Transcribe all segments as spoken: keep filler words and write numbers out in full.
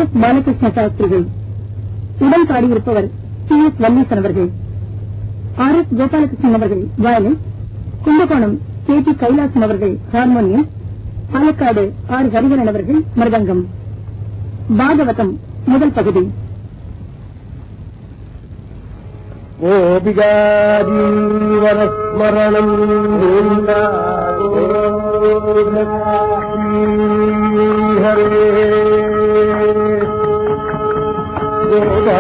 S Balakrishna சாஸ்திரிகள். உடன் பாடியிருப்பவர் சி எஸ் வல்லீசன் அவர்கள். ஆர் எஸ் கோபாலகிருஷ்ணன் அவர்கள் violin, Kumbakonam K T Kailasan அவர்கள் ஹார்மோனியம், பாலக்காடு ஆர் ஹரிஹரன் அவர்கள் மிருதங்கம். பாகவதம் முதல் பகுதி. கோபிகாஜீவனஸ்மரணம் ஹரே கோபா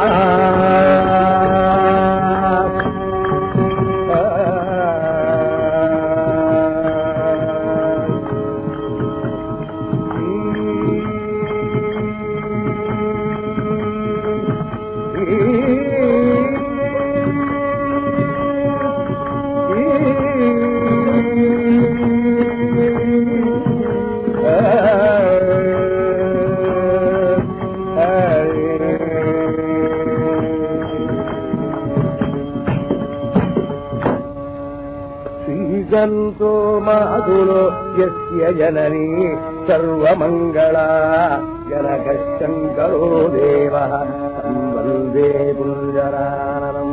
श्रीगन्तो माधुरो यस्य जननी सर्वमङ्गला जनकशङ्करो देवः वन्दे पुञ्जराननम्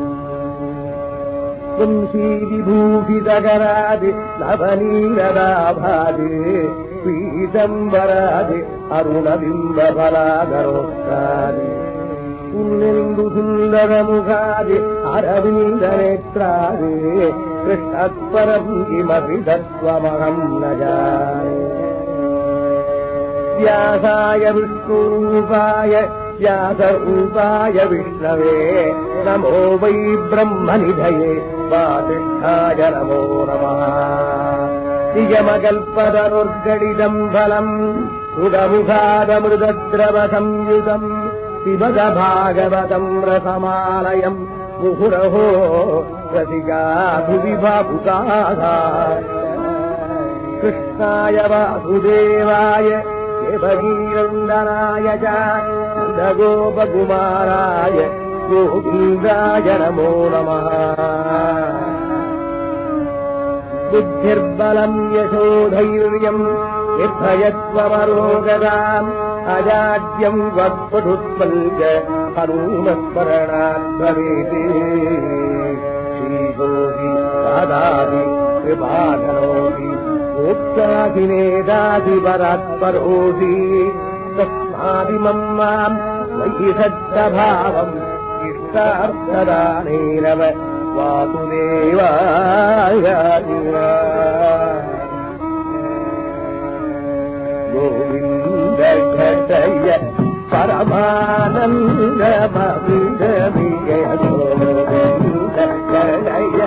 वंशीविभूषितकरादि नवनीरदाभादि पीतम्बरादि अरुणबिम्बफलाधरोत्तादि पुण्येन्दु सुन्दरमुखादि अरविन्दनेत्रादि कृष्णत्परम् किमपि तत्त्वमहम् न जाने व्यासाय विष्णुरूपाय व्यासरूपाय विष्णवे नमो वै ब्रह्मनिधये वासिष्ठाय नमो नमः निगमकल्पतरुर्गणितम् फलम् उदमुखादमृतद्रवसंयुतम् पिबद भागवतम् रसमालयम् मुहुरहो रसिका भुवि भावुकाः कृष्णाय वासुदेवाय देवकीनन्दनाय च नन्दगोपकुमाराय गोविन्दाय नमो नमः बुद्धिर्बलम् यशोधैर्यम् निर्भयत्वमरोगताम् अजाड्यम् वक्पटुत्पल्य हनूमस्मरणात् भवेत् श्रीगोहि दादादि कृपाकरोति मोक्षाधिनेदादि परात्परोति तस्मादिमम् माम् मयि सद्भावम् इष्टार्थदानेन वासुदेवाय गोविन्द घटय परमानन्दमृगमिय गोविन्द घटय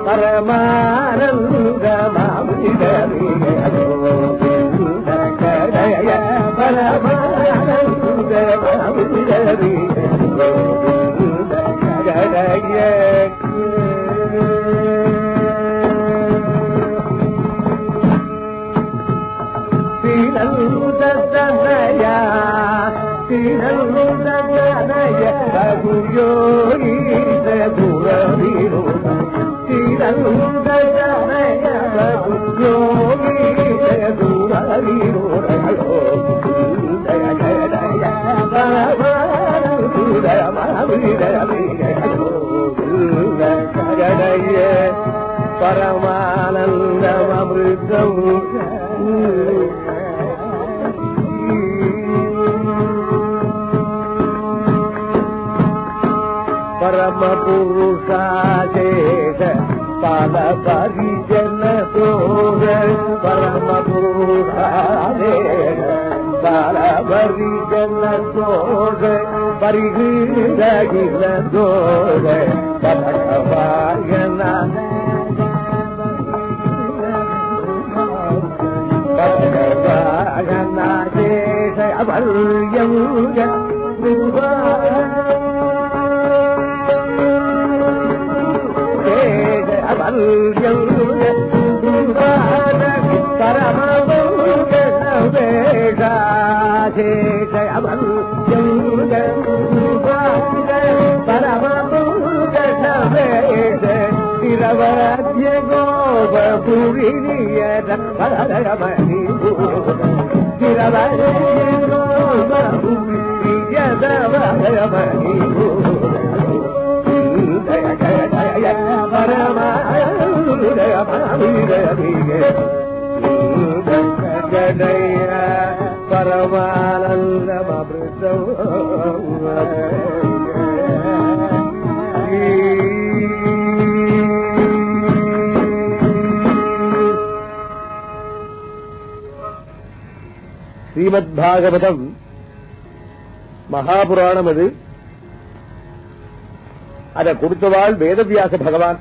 परमानन्दमृगमिय गोविन्द घटय परमानन्दमृगमिय गोविन्द घटय श्रीनन्दनया श्रीनन्दनय रघुयोगी रघुवीरो श्रीनन्दनय रघुयोगी रघुवीरो जय जय जय जय परमानन्दमृतम् परमपुरुषाशेष पालपरिजन दोष परमपुरुषाशेष पालपरिजन दोष परिहृदगिर दोष पदकवायना पदकवायना शेष अभल्यं तिरवद्य गोपपुरीय पदमणि तिरवद्य गोपपुरी யதவமணி ஜய ஜய ஜய பரமாயுதய பரமீரதிகே ஜடய பரமானந்தமப்ருதம் ஸ்ரீமத் பாகவதம் மகாபுராணம். அது அதை கொடுத்தவாள் வேதவியாச பகவான்.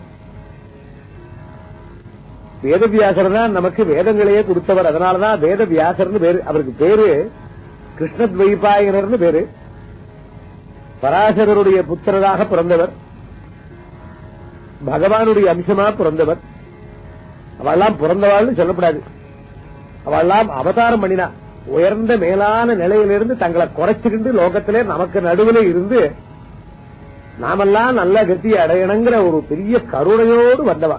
வேதவியாசர் தான் நமக்கு வேதங்களையே கொடுத்தவர். அதனாலதான் வேதவியாசர்னு பேரு. அவருக்கு பேரு கிருஷ்ணத்வைபாயனர்னு பேரு. பராசரருடைய புத்திரராக பிறந்தவர், பகவானுடைய அம்சமா பிறந்தவர். அவெல்லாம் பிறந்தவாள்னு சொல்லப்படாது, அவெல்லாம் அவதாரம் பண்ணினா. உயர்ந்த மேலான நிலையிலிருந்து தங்களை குறைச்சுக்கிட்டு லோகத்திலே நமக்கு நடுவில் இருந்து நாமெல்லாம் நல்ல கத்தியை அடையணுங்கிற ஒரு பெரிய கருணையோடு வந்தவா.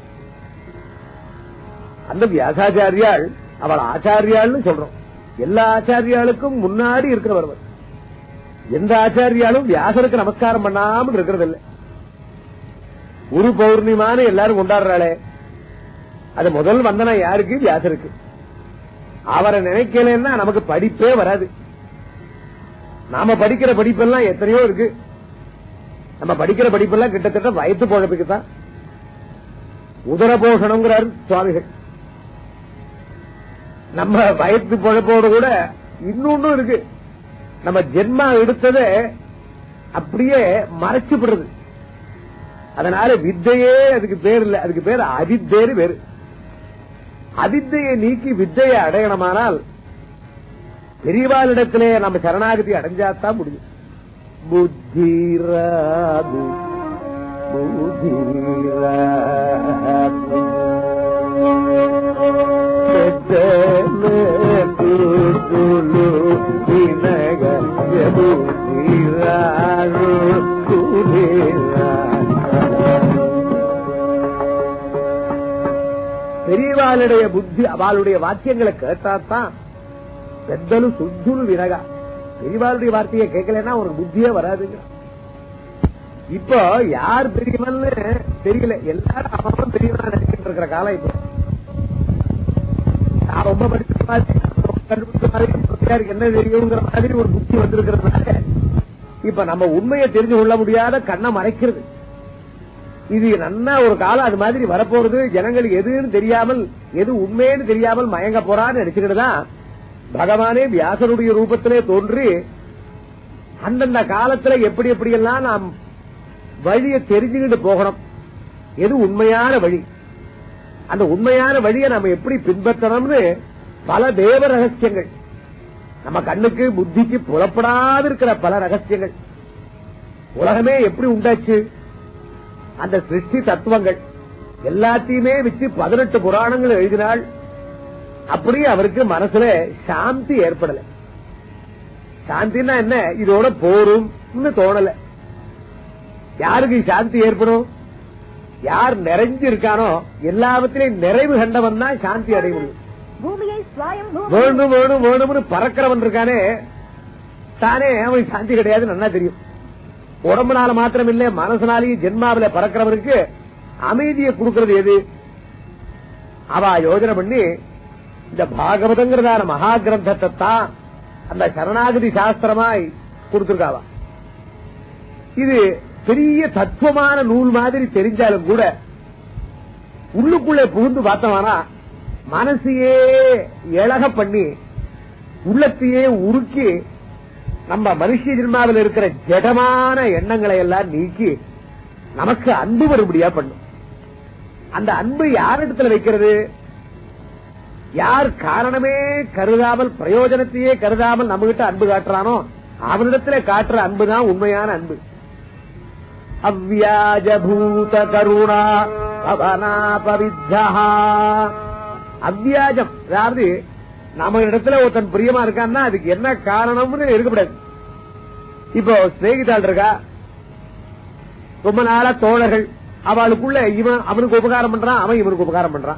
அந்த வியாசாச்சாரியாள் அவள் ஆச்சாரியாள்னு சொல்றோம். எல்லா ஆச்சாரியாளுக்கும் முன்னாடி இருக்கிறவர். எந்த ஆச்சாரியாலும் வியாசருக்கு நமஸ்காரம் பண்ணாமல் இருக்கிறது இல்லை. குரு பௌர்ணிமான்னு எல்லாரும் கொண்டாடுறாளே, அது முதல் வந்தனா யாருக்கு? வியாசருக்கு. அவரை நினைக்கலன்னா நமக்கு படிப்பே வராது. நாம படிக்கிற படிப்பெல்லாம் எத்தனையோ இருக்கு. நம்ம படிக்கிற படிப்பெல்லாம் கிட்டத்தட்ட வயிற்று பொழப்புக்கு தான். உதர போஷணம்ங்கிறார் சுவாமிகள். நம்ம வயிற்று பொழப்போடு கூட இன்னொன்னும் இருக்கு. நம்ம ஜென்மா எடுத்ததை அப்படியே மறைச்சுப்படுறது. அதனால வித்தையே அதுக்கு பேர் இல்லை, அதுக்கு பேர் அவித்தேரு பேரு. அவித்தையை நீக்கி வித்தையை அடையணுமானால் பெரியவாளிடத்திலே நம்ம சரணாகதி அடைஞ்சாத்தான் முடியும். புத்திராது புத்திராது பெரியவாளுடைய புத்தி அவளுடைய வாக்கியங்களை கேட்டாத்தான் பெத்தலு சுத்துலு வினகா. பெரியவாளுடைய வார்த்தையை கேட்கலன்னா ஒரு புத்தியே வராதுங்க. இப்போ யார் பெரியவன்னு தெரியல, எல்லாரும் அவன் பெரியவனா நினைக்கிட்டு இருக்கிற காலம் இப்போ. நான் ரொம்ப படிச்ச மாதிரி கண்டுபிடிச்ச மாதிரி என்ன தெரியுங்கிற மாதிரி ஒரு புத்தி வந்திருக்கிறதுனால இப்ப நம்ம உண்மையை தெரிஞ்சு கொள்ள முடியாத கண்ணை மறைக்கிறது. இது நன்னா ஒரு காலம் அது மாதிரி வரப்போறது. ஜனங்களுக்கு எதுன்னு தெரியாமல், எது உண்மைன்னு தெரியாமல் மயங்க போறான்னு நினைச்சுக்கிட்டுதான் பகவானே வியாசருடைய ரூபத்திலே தோன்றி அந்தந்த காலத்துல எப்படி எப்படியெல்லாம் நாம் வழியை தெரிஞ்சுக்கிட்டு போகணும், எது உண்மையான வழி, அந்த உண்மையான வழியை நம்ம எப்படி பின்பற்றணும்னு பல தேவ ரகசியங்கள், நம்ம கண்ணுக்கு புத்திக்கு புலப்படாது இருக்கிற பல ரகசியங்கள். உலகமே எப்படி உண்டாச்சு, அந்த சிருஷ்டி தத்துவங்கள் எல்லாத்தையுமே வச்சு பதினெட்டு புராணங்கள் எழுதினாள். அப்படி அவருக்கு மனசுல சாந்தி ஏற்படல. சாந்தின்னா என்ன, இதோட போரும் தோணல. யாருக்கு சாந்தி ஏற்படும்? யார் நிறைஞ்சு இருக்கானோ, எல்லாவத்திலையும் நிறைவு கண்டவன் தான் சாந்தி அடைய முடியும். வேணும் வேணும் வேணும்னு பறக்கிறவன் இருக்கானே, தானே அவனுக்கு சாந்தி கிடையாது நல்லா தெரியும். உடம்புனால மாத்திரம் இல்ல, மனசனாலேயும் ஜென்மாவில பறக்கிறவனுக்கு அமைதியை கொடுக்கிறது எது? அவ யோஜனை பண்ணி இந்த பாகவதங்கிறதான மகா கிரந்தத்தை தான் அந்த சரணாகதி சாஸ்திரமாய் கொடுத்திருக்காவா. இது பெரிய தத்துவமான நூல் மாதிரி தெரிஞ்சாலும் கூட உள்ளுக்குள்ளே புகுந்து பார்த்தோம்னா மனசையே இழக பண்ணி உள்ளத்தையே உருக்கி நம்ம மனுஷ ஜென்மாவில் இருக்கிற ஜடமான எண்ணங்களை எல்லாம் நீக்கி நமக்கு அன்பு வரும்படியா பண்ணும். அந்த அன்பு யாரிடத்துல வைக்கிறது? யார் காரணமே கருதாமல், பிரயோஜனத்தையே கருதாமல் நம்ம கிட்ட அன்பு காட்டுறானோ அவனிடத்துல காட்டுற அன்புதான் உண்மையான அன்பு. அவ்வியாஜபூத கருணா பவனாபவித்தா. அவ்வியாஜம், அதாவது நம்ம இடத்துல ஒருத்தன் பிரியமா இருக்கான்னா அதுக்கு என்ன காரணம்னு இருக்கக்கூடாது. இப்போ ஸ்நேகிதாள் இருக்கா, ரொம்ப நாளா தோழர்கள், அவளுக்குள்ள இவன் அவனுக்கு உபகாரம் பண்றான், அவன் இவனுக்கு உபகாரம் பண்றான்.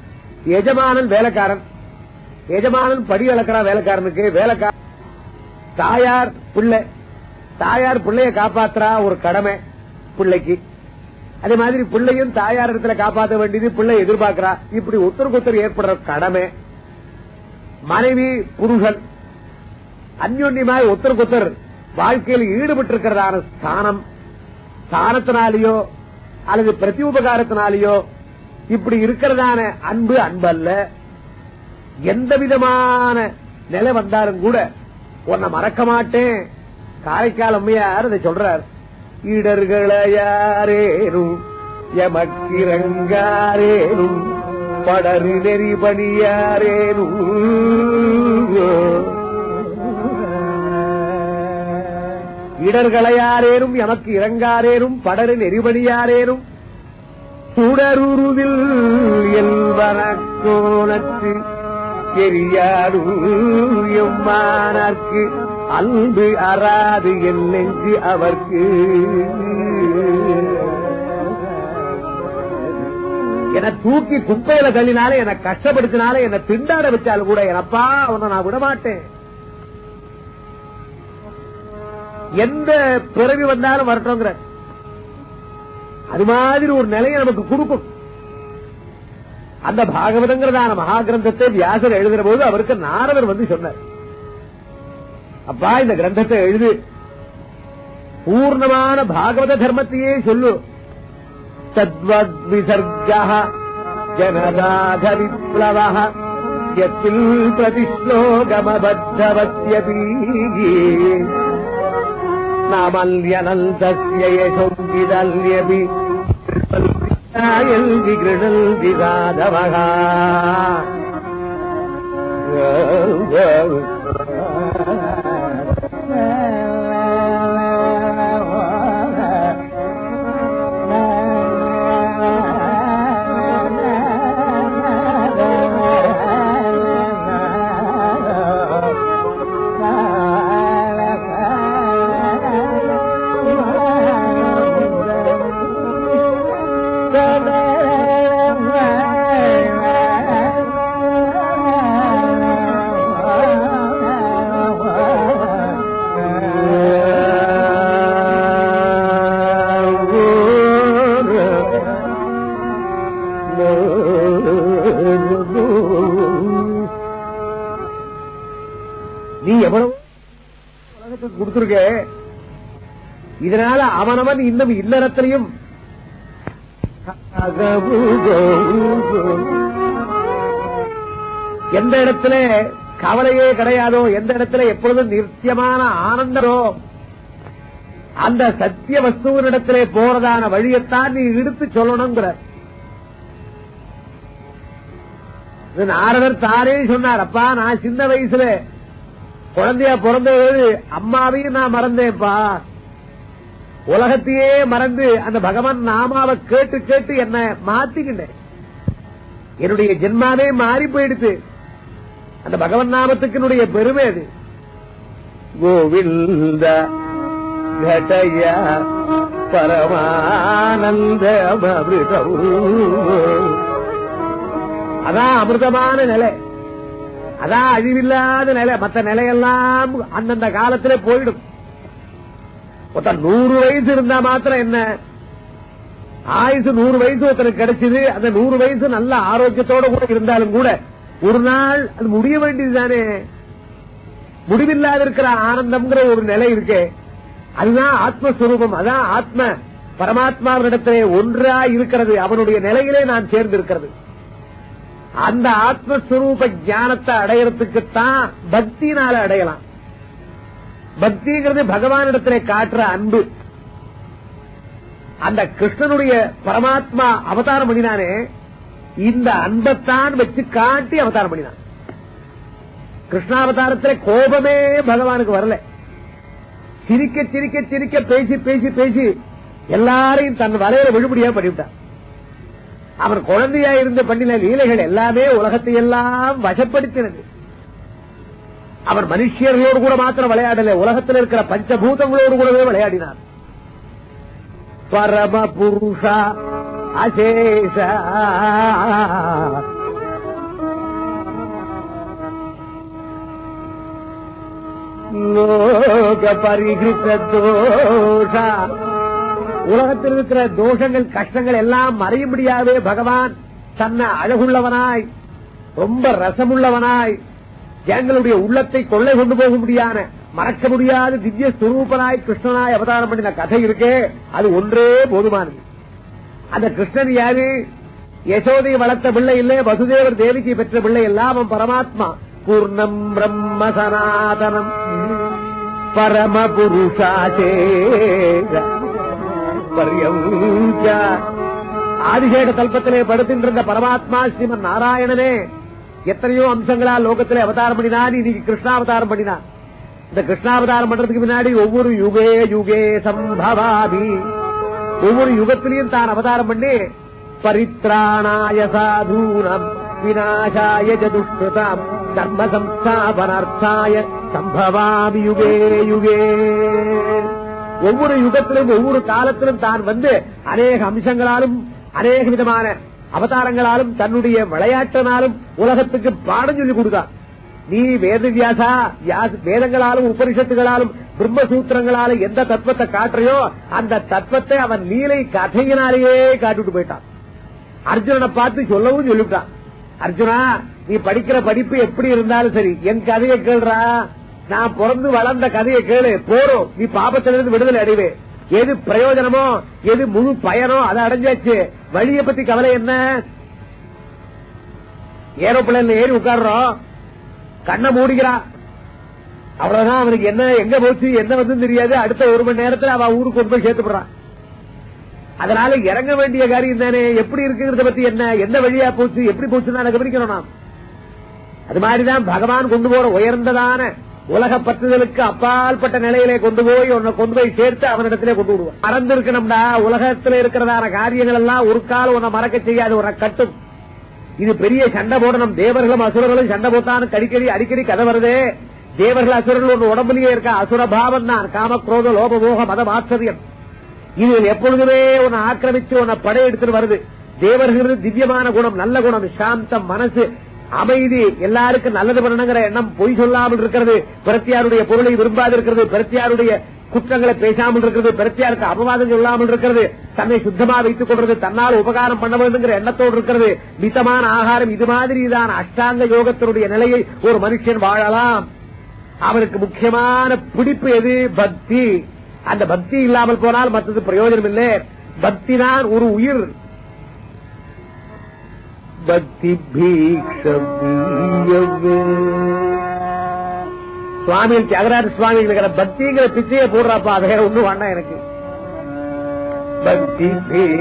எஜமானன் வேலைக்காரன், எஜமானன் படி அளக்கிறான் வேலைக்காரனுக்கு, வேலைக்காரன் தாயார் பிள்ளை, தாயார் பிள்ளைய காப்பாத்துறா, ஒரு கடமை பிள்ளைக்கு. அதே மாதிரி பிள்ளையும் தாயார் இடத்துல காப்பாற்ற வேண்டியது பிள்ளை எதிர்பார்க்கிறா. இப்படி ஒருத்தருக்கு ஒருத்தர் ஏற்படுற கடமை. மனைவி புருஷன் அந்யோன்யமாய் ஒருத்தருக்கு ஒருத்தர் வாழ்க்கையில் ஈடுபட்டு இருக்கிறதான ஸ்தானம், ஸ்தானத்தினாலேயோ அல்லது பிரத்யுபகாரத்தினாலேயோ இப்படி இருக்கிறதான அன்பு அன்பல்ல. எந்த விதமான நிலை வந்தாலும் கூட உன்னை மறக்க மாட்டேன். காரைக்கால் அம்மையார் அதை சொல்றார். இடர்களையாரேனும் எமக்கிரங்காரேனும் படரு நெறிபணியாரேனும் இடர்களையாரேனும் எமக்கு இறங்காரேனும் படரு நெறிபணியாரேனும் சுடருருவில் என்பனக்கோனத்து எரியாடும் எம்மானர்க்கு அன்பு அறாது என் நெஞ்சு அவர்க்கு. என தூக்கி குப்பையில தள்ளினாலே, என்னை கஷ்டப்படுத்தினாலே, என்னை திண்டாட வச்சாலும் கூட எனப்பா உன்னை நான் விடமாட்டேன். எந்த பிறவி வந்தாலும் வரட்டும்ங்கிற அது மாதிரி ஒரு நிலையை நமக்கு கொடுக்கும். அந்த பாகவதங்கிறதான மகா கிரந்தத்தை வியாசர் எழுதுற போது அவருக்கு நாரதர் வந்து சொன்னார், அப்பா இந்த கிரந்தத்தை எழுது, பூர்ணமான பாகவத தர்மத்தையே சொல்லு. தத்வத் விசர்கः ஜனதாத விப்ளவः யத்தில் பிரதிஸ்லோகமபத்தவத்யபி நாமல்யனந்தஸ்ய யசோங்கிதல்யபி யல்வி கிருணல்வி சாதவः. நீ எவ்வளவு உலகத்துக்கு கொடுத்திருக்க, இதனால அவனவன் இன்னும் இல்லறத்திலையும் எந்த இடத்துல கவலையே கிடையாதோ, எந்த இடத்துல எப்பொழுதும் நித்தியமான ஆனந்தரோ அந்த சத்திய வஸ்துவனிடத்திலே போறதான வழியத்தான் நீ எடுத்து சொல்லணுங்கிற நாரதர் தாரே சொன்னார். அப்பா நான் சின்ன வயசுல குழந்தையா பிறந்தது அம்மாவையும் நான் மறந்தேன்ப்பா, உலகத்தையே மறந்து அந்த பகவான் நாமாவை கேட்டு கேட்டு என்ன மாத்திக்கிட்டேன். என்னுடைய ஜென்மாவே மாறி போயிடுச்சு. அந்த பகவன் நாமத்துக்கு பெருமை அது. கோவிந்த கடய பரமானந்த அமிர்தம், அதான் அமிர்தமான நிலை, அதான் அழிவில்லாத நிலை. மற்ற நிலையெல்லாம் அந்தந்த காலத்திலே போயிடும். ஒருத்தன் நூறு வயசு இருந்தா மாத்திரம் என்ன, ஆயுசு நூறு வயசு ஒருத்தனுக்கு கிடைச்சது, அந்த நூறு வயசு நல்ல ஆரோக்கியத்தோட கூட இருந்தாலும் கூட ஒரு நாள் அது முடிய வேண்டியதுதானே. முடிவில்லாத இருக்கிற ஆனந்தம்ங்கிற ஒரு நிலை இருக்கே, அதுதான் ஆத்மஸ்வரூபம். அதான் ஆத்ம பரமாத்மாவிடத்திலே ஒன்றா இருக்கிறது, அவனுடைய நிலையிலே நான் சேர்ந்து இருக்கிறது. அந்த ஆத்மஸ்வரூப ஞானத்தை அடையறதுக்குத்தான் பக்தினால அடையலாம். பக்திங்கிறது பகவானிடத்திலே காட்டுற அன்பு. அந்த கிருஷ்ணனுடைய பரமாத்மா அவதாரம் பண்ணினானே, இந்த அன்பத்தான் வச்சு காட்டி அவதாரம் பண்ணினான். கிருஷ்ணாவதாரத்திலே கோபமே பகவானுக்கு வரல. சிரிக்க சிரிக்க சிரிக்க பேசி பேசி பேசி எல்லாரையும் தன் வலையில விழுபடியா பண்ணிவிட்டான். அவர் குழந்தையா இருந்து பண்ணின லீலைகள் எல்லாமே உலகத்தை எல்லாம் வசப்படுத்தினது. அவர் மனுஷர்களோடு கூட மாத்திரம் விளையாடல, உலகத்தில் இருக்கிற பஞ்சபூதங்களோடு கூடவே விளையாடினார். பரம புருஷா அசேஷ லோக லோக பரிகிருத்த தோஷா, உலகத்தில் இருக்கிற தோஷங்கள் கஷ்டங்கள் எல்லாம் மறையும்படியாவே பகவான் தன்னை அழகுள்ளவனாய் ரொம்ப ரசமுள்ளவனாய் ஜனங்களுடைய உள்ளத்தை கொள்ளை கொண்டு போக முடியாத மறக்க முடியாத திவ்ய ஸ்வரூபனாய் கிருஷ்ணனாய் அவதாரம் பண்ணின கதை இருக்கே, அது ஒன்றே போதுமானது. அந்த கிருஷ்ணன் யாரு? யசோதை வளர்த்த பிள்ளை இல்லை, வசுதேவர் தேவிக்கு பெற்ற பிள்ளை எல்லாம் அவன் பரமாத்மா. பூர்ணம் பிரம்ம சனாதனம் பரம புருஷாசே ஆதிசேட கல்பத்திலே படுத்தின்ற பரமாத்மா ஸ்ரீமன் நாராயணனே எத்தனையோ அம்சங்களால் லோகத்திலே அவதாரம் பண்ணினான். இன்னைக்கு கிருஷ்ணாவதாரம் பண்ணினான். இந்த கிருஷ்ணாவதாரம் பண்றதுக்கு முன்னாடி ஒவ்வொரு யுகே யுகே சம்பவாதி, ஒவ்வொரு யுகத்திலையும் தான் அவதாரம் பண்ணி பரித்ராணாய சாதூனம் விநாசாய சதுஷ்கிருதாம் தர்ம சம்ஸ்தாபனார்த்தாய சம்பவாமி யுகே யுகே. ஒவ்வொரு யுகத்திலும் ஒவ்வொரு காலத்திலும் தான் வந்து அநேக அம்சங்களாலும் அநேக விதமான அவதாரங்களாலும் தன்னுடைய விளையாட்டினாலும் உலகத்துக்கு பாடம் சொல்லிக் கொடுத்தான். நீ வேதவியாசா வேதங்களாலும் உபனிஷத்துகளாலும் பிரம்மசூத்திரங்களாலும் எந்த தத்துவத்தை காட்டுறையோ அந்த தத்துவத்தை அவன் லீலை கதையினாலேயே காட்டிட்டு போயிட்டான். அர்ஜுனனை பார்த்து சொல்லவும் சொல்லிவிட்டான். அர்ஜுனா, நீ படிக்கிற படிப்பு எப்படி இருந்தாலும் சரி, என் கதையை கேள்றா, நான் பிறந்து வளர்ந்த கதையை கேளு, போறோம், நீ பாபத்திலிருந்து விடுதலை அடைவே. எது பிரயோஜனமோ எது முழு பயனோ அதை அடைஞ்சாச்சு, வழியை பத்தி கவலை என்ன? ஏரோப்ளேன்ல ஏறி உட்கார்றோம், கண்ணை மூடிக்கிறான், அவ்வளவுதான். அவனுக்கு என்ன எங்க போச்சு என்ன வந்து தெரியாது. அடுத்த ஒரு மணி நேரத்தில் அவன் ஊருக்கு கொண்டு போய் சேர்த்துப்படுறான். அதனால இறங்க வேண்டிய காரியம் தானே, எப்படி இருக்குங்கிறத பத்தி என்ன, எந்த வழியா போச்சு எப்படி போச்சுன்னு கவனிக்கணும் நாம். அது மாதிரிதான் பகவான் கொண்டு போற உயர்ந்ததான உலக பற்றுதலுக்கு அப்பாற்பட்ட நிலையிலே கொண்டு போய் உன்னை கொண்டு போய் சேர்த்து அவனிடத்திலே கொண்டு விடுவான். மறந்து இருக்கணும்டா, உலகத்தில் இருக்கிறதான காரியங்கள் எல்லாம் ஒரு காலம் உன்னை மறக்க செய்யாது, உன்னை கட்டும். இது பெரிய சண்டை போடணும். தேவர்களும் அசுரர்களும் சண்டை போட்டான்னு அடிக்கடி அடிக்கடி கதை வருது. தேவர்கள் அசுரர்கள் ஒன்று உடம்புலயே இருக்க அசுரபாவம் தான், காம குரோத லோப மோக மத ஆச்சரியம். இது எப்பொழுதுமே உன்னை ஆக்கிரமிச்சு உன்னை படையெடுத்துட்டு வருது. தேவர்கள் திவ்யமான குணம், நல்ல குணம், சாந்தம், மனசு, அமைதி, எல்லாருக்கும் நல்லது பண்ணணுங்கிற எண்ணம், பொய் சொல்லாமல் இருக்கிறது, பிரத்தியாருடைய பொருளை விரும்பாது இருக்கிறது, பிரத்தியாருடைய குற்றங்களை பேசாமல் இருக்கிறது, பிரத்தியாருக்கு அபவாதம் சொல்லாமல் இருக்கிறது, தன்னை சுத்தமா வைத்துக் கொள்றது, தன்னால் உபகாரம் பண்ண வேண்டுங்கிற எண்ணத்தோடு இருக்கிறது, மிதமான ஆகாரம், இது மாதிரிதான் அஷ்டாங்க யோகத்தினுடைய நிலையை ஒரு மனுஷன் வாழலாம். அவனுக்கு முக்கியமான பிடிப்பு எது? பக்தி. அந்த பக்தி இல்லாமல் போனால் மற்றது பிரயோஜனம் இல்லை. பக்தி தான் ஒரு உயிர். பக்தி சுவாமி தியாகராஜ சுவாமி இருக்கிற பக்திங்கிற பிச்சையை போடுறாப்பா, அதை ஒண்ணு வேண்டாம் எனக்கு. பக்தி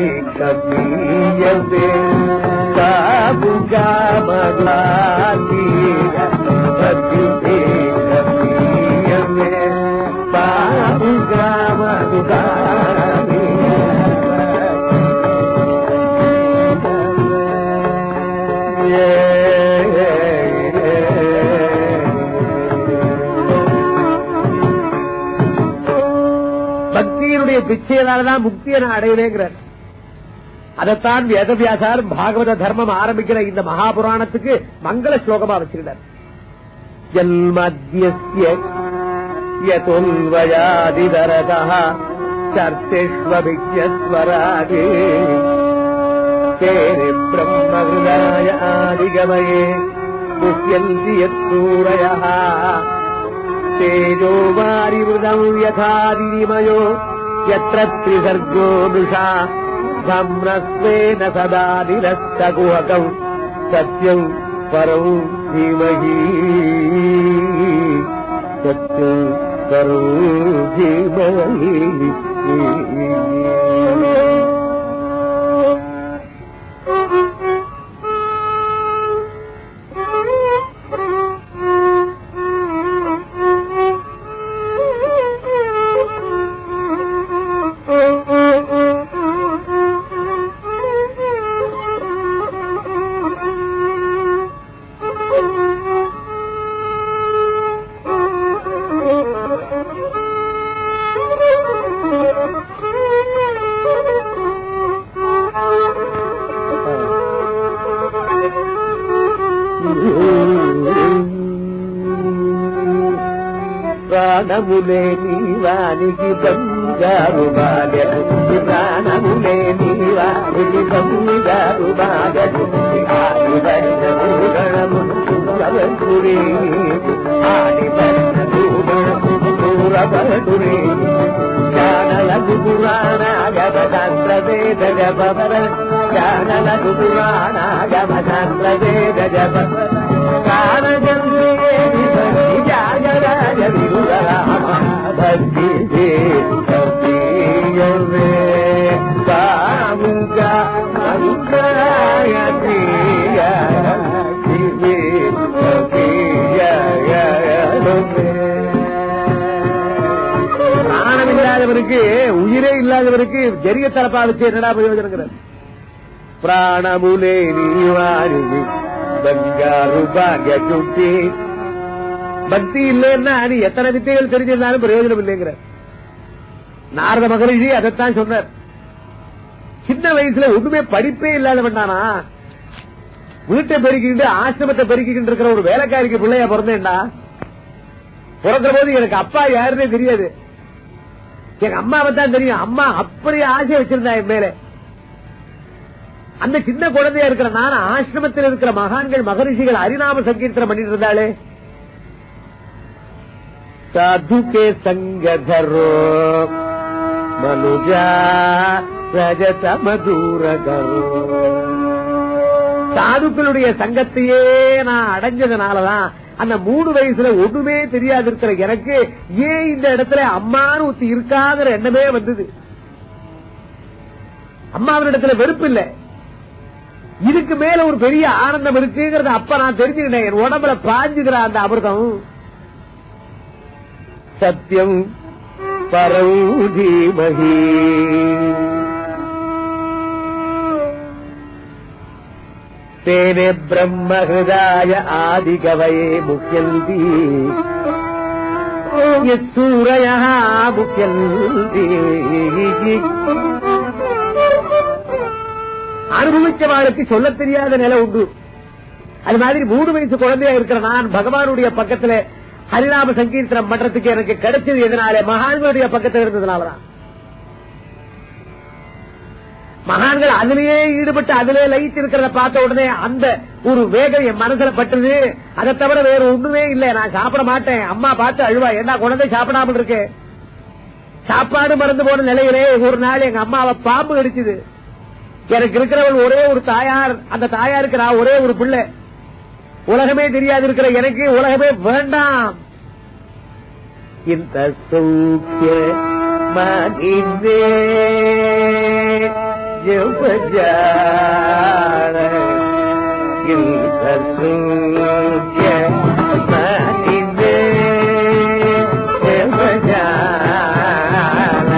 பக்தியினுடைய பிச்சையினால்தான் முக்தியை நான் அடையலேங்கிறார். அதைத்தான் வேதவியாசார் பாகவத தர்மம் ஆரம்பிக்கிற இந்த மகாபுராணத்துக்கு மங்கள ஸ்லோகமா வச்சிருந்தார். ஜன்மத்யஸ்ய யதுல்வயாதிதரதஹ சர்த்தேஷ்வபிஜ்யஸ்வராகே தேரே பிரம்மஹ்ருதாய ஆதிகமயே முஹ்யந்தி யத்சூரயः தேஜோ வாரிவృதம் யதாதிமயோ யத்ர த்ரிசர்கோ மிஷா தம்ரஸ்வேன சதா நிரஸ்தகுஹகம் சத்யம் பரம் தீமஹி சத்யம் பரம் தீமஹி. ప్రాణములే నీవానికి బంగారు బాగదు ప్రాణములే నీవానికి బంగారు బాగదు ఆడి బడిన భూగణమును పూరబడురే ఆడి బడిన భూగణమును పూరబడురే జ్ఞానలకు పురాణాగమ శాస్త్ర వేద జపవర జ్ఞానలకు పురాణాగమ శాస్త్ర వేద జపవర కారణజందే జాగరాజ విరురామ భక్తి భక్తియవే సాముగా అనుగ్రహయతియ శివే பிராணம் இல்லாதவருக்கு உயிரே இல்லாதவருக்கு ஜெரிய தலப்பா வச்சு என்னடா பிரயோஜனம் பிராணமுலே நீவாரி பங்காரு பாக்ய சுட்டி பக்தி இல்லைன்னா நீ எத்தனை வித்தைகள் தெரிஞ்சிருந்தாலும் பிரயோஜனம் இல்லைங்கிற நாரத மகரிஷி அதைத்தான் சொன்னார். சின்ன வயசுல ஒண்ணுமே படிப்பே இல்லாத வேண்டானா வீட்டை பெருக்கிட்டு ஆசிரமத்தை பெருக்கிட்டு இருக்கிற ஒரு வேலைக்காரிக்கு பிள்ளையா பிறந்தேன்டா. பிறக்கிற போது எனக்கு அப்பா யாருன்னே தெரியாது, எங்க அம்மாவை தான் தெரியும். அம்மா அப்படியே ஆசை வச்சிருந்தா என் மேல. அந்த சின்ன குழந்தையா இருக்கிற நான் ஆசிரமத்தில் இருக்கிற மகான்கள் மகரிஷிகள் ஹரிநாம சங்கீர்த்தனம் பண்ணிட்டு இருந்தாலே. साधु के संग धरो मनुजा रजत मधुर करो. சாதுக்களுடைய சங்கத்தையே நான் அடைஞ்சதுனாலதான் அந்த மூணு வயசுல ஒண்ணுமே தெரியாது இருக்கிற எனக்கு ஏன் இந்த இடத்துல அம்மானு ஒருத்தி இருக்காங்கிற எண்ணமே வந்தது. அம்மாவின் இடத்துல வெறுப்பு இல்ல, இதுக்கு மேல ஒரு பெரிய ஆனந்தம் இருக்குங்கிறத அப்ப நான் தெரிஞ்சுக்கிட்டேன். என் உடம்புல பாஞ்சுகிற அந்த அமிர்தம் சத்தியம் பரௌதீமஹி தேனே பிரம்ம ஹிருதாய ஆதி கவயே முக்கியந்தி சூரயா முக்கியந்தி. அனுபவிச்சவாளுக்கு சொல்ல தெரியாத நிலை உண்டு. அது மாதிரி மூணு வயசு குழந்தையா இருக்கிற நான் பகவானுடைய பக்கத்துல ஹரிநாம சங்கீர்த்தனம் பண்றதுக்கு எனக்கு கிடைச்சது எதனால? மகான்களுடைய பக்கத்தில் இருந்ததுனாலதான். மகான்கள் அதிலேயே ஈடுபட்டு அதிலே லயித்து இருக்கிறத பார்த்த உடனே அந்த ஒரு வேகம் என் மனசுல பட்டது. அதை தவிர வேற ஒண்ணுமே இல்லை. நான் சாப்பிட மாட்டேன். அம்மா பார்த்து அழுவா, என்ன குழந்தை சாப்பிடாமல் இருக்கு. சாப்பாடு மறந்து போன நிலையிலே ஒரு நாள் எங்க அம்மாவை பாம்பு கடிச்சது. எனக்கு இருக்கிறவள் ஒரே ஒரு தாயார். அந்த தாயாருக்கு நான் ஒரே ஒரு பிள்ளை. உலகமே தெரியாது இருக்கிற எனக்கு உலகமே வேண்டாம். இந்த சௌக்கிய மகிழ்ந்தே ஜபஜார இந்த சௌக்கிய மகிழ்ந்தே ஜபஜார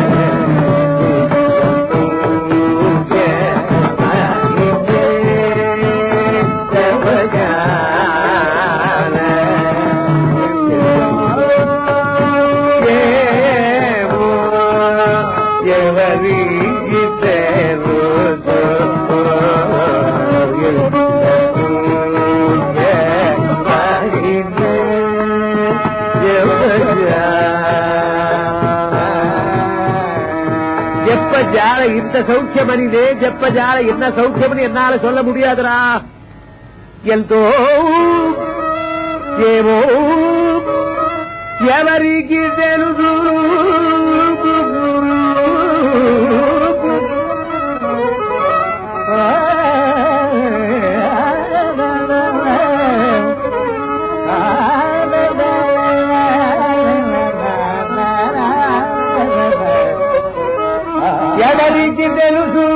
ஜப்ப ஜால இந்த சௌக்கியமணிதே ஜப்ப ஜால என்ன சௌக்கியமணி என்னால சொல்ல முடியாதுரா. எல்தோ ஏவோ ఎవరికి తెలుసు ఎవరికి తెలుసు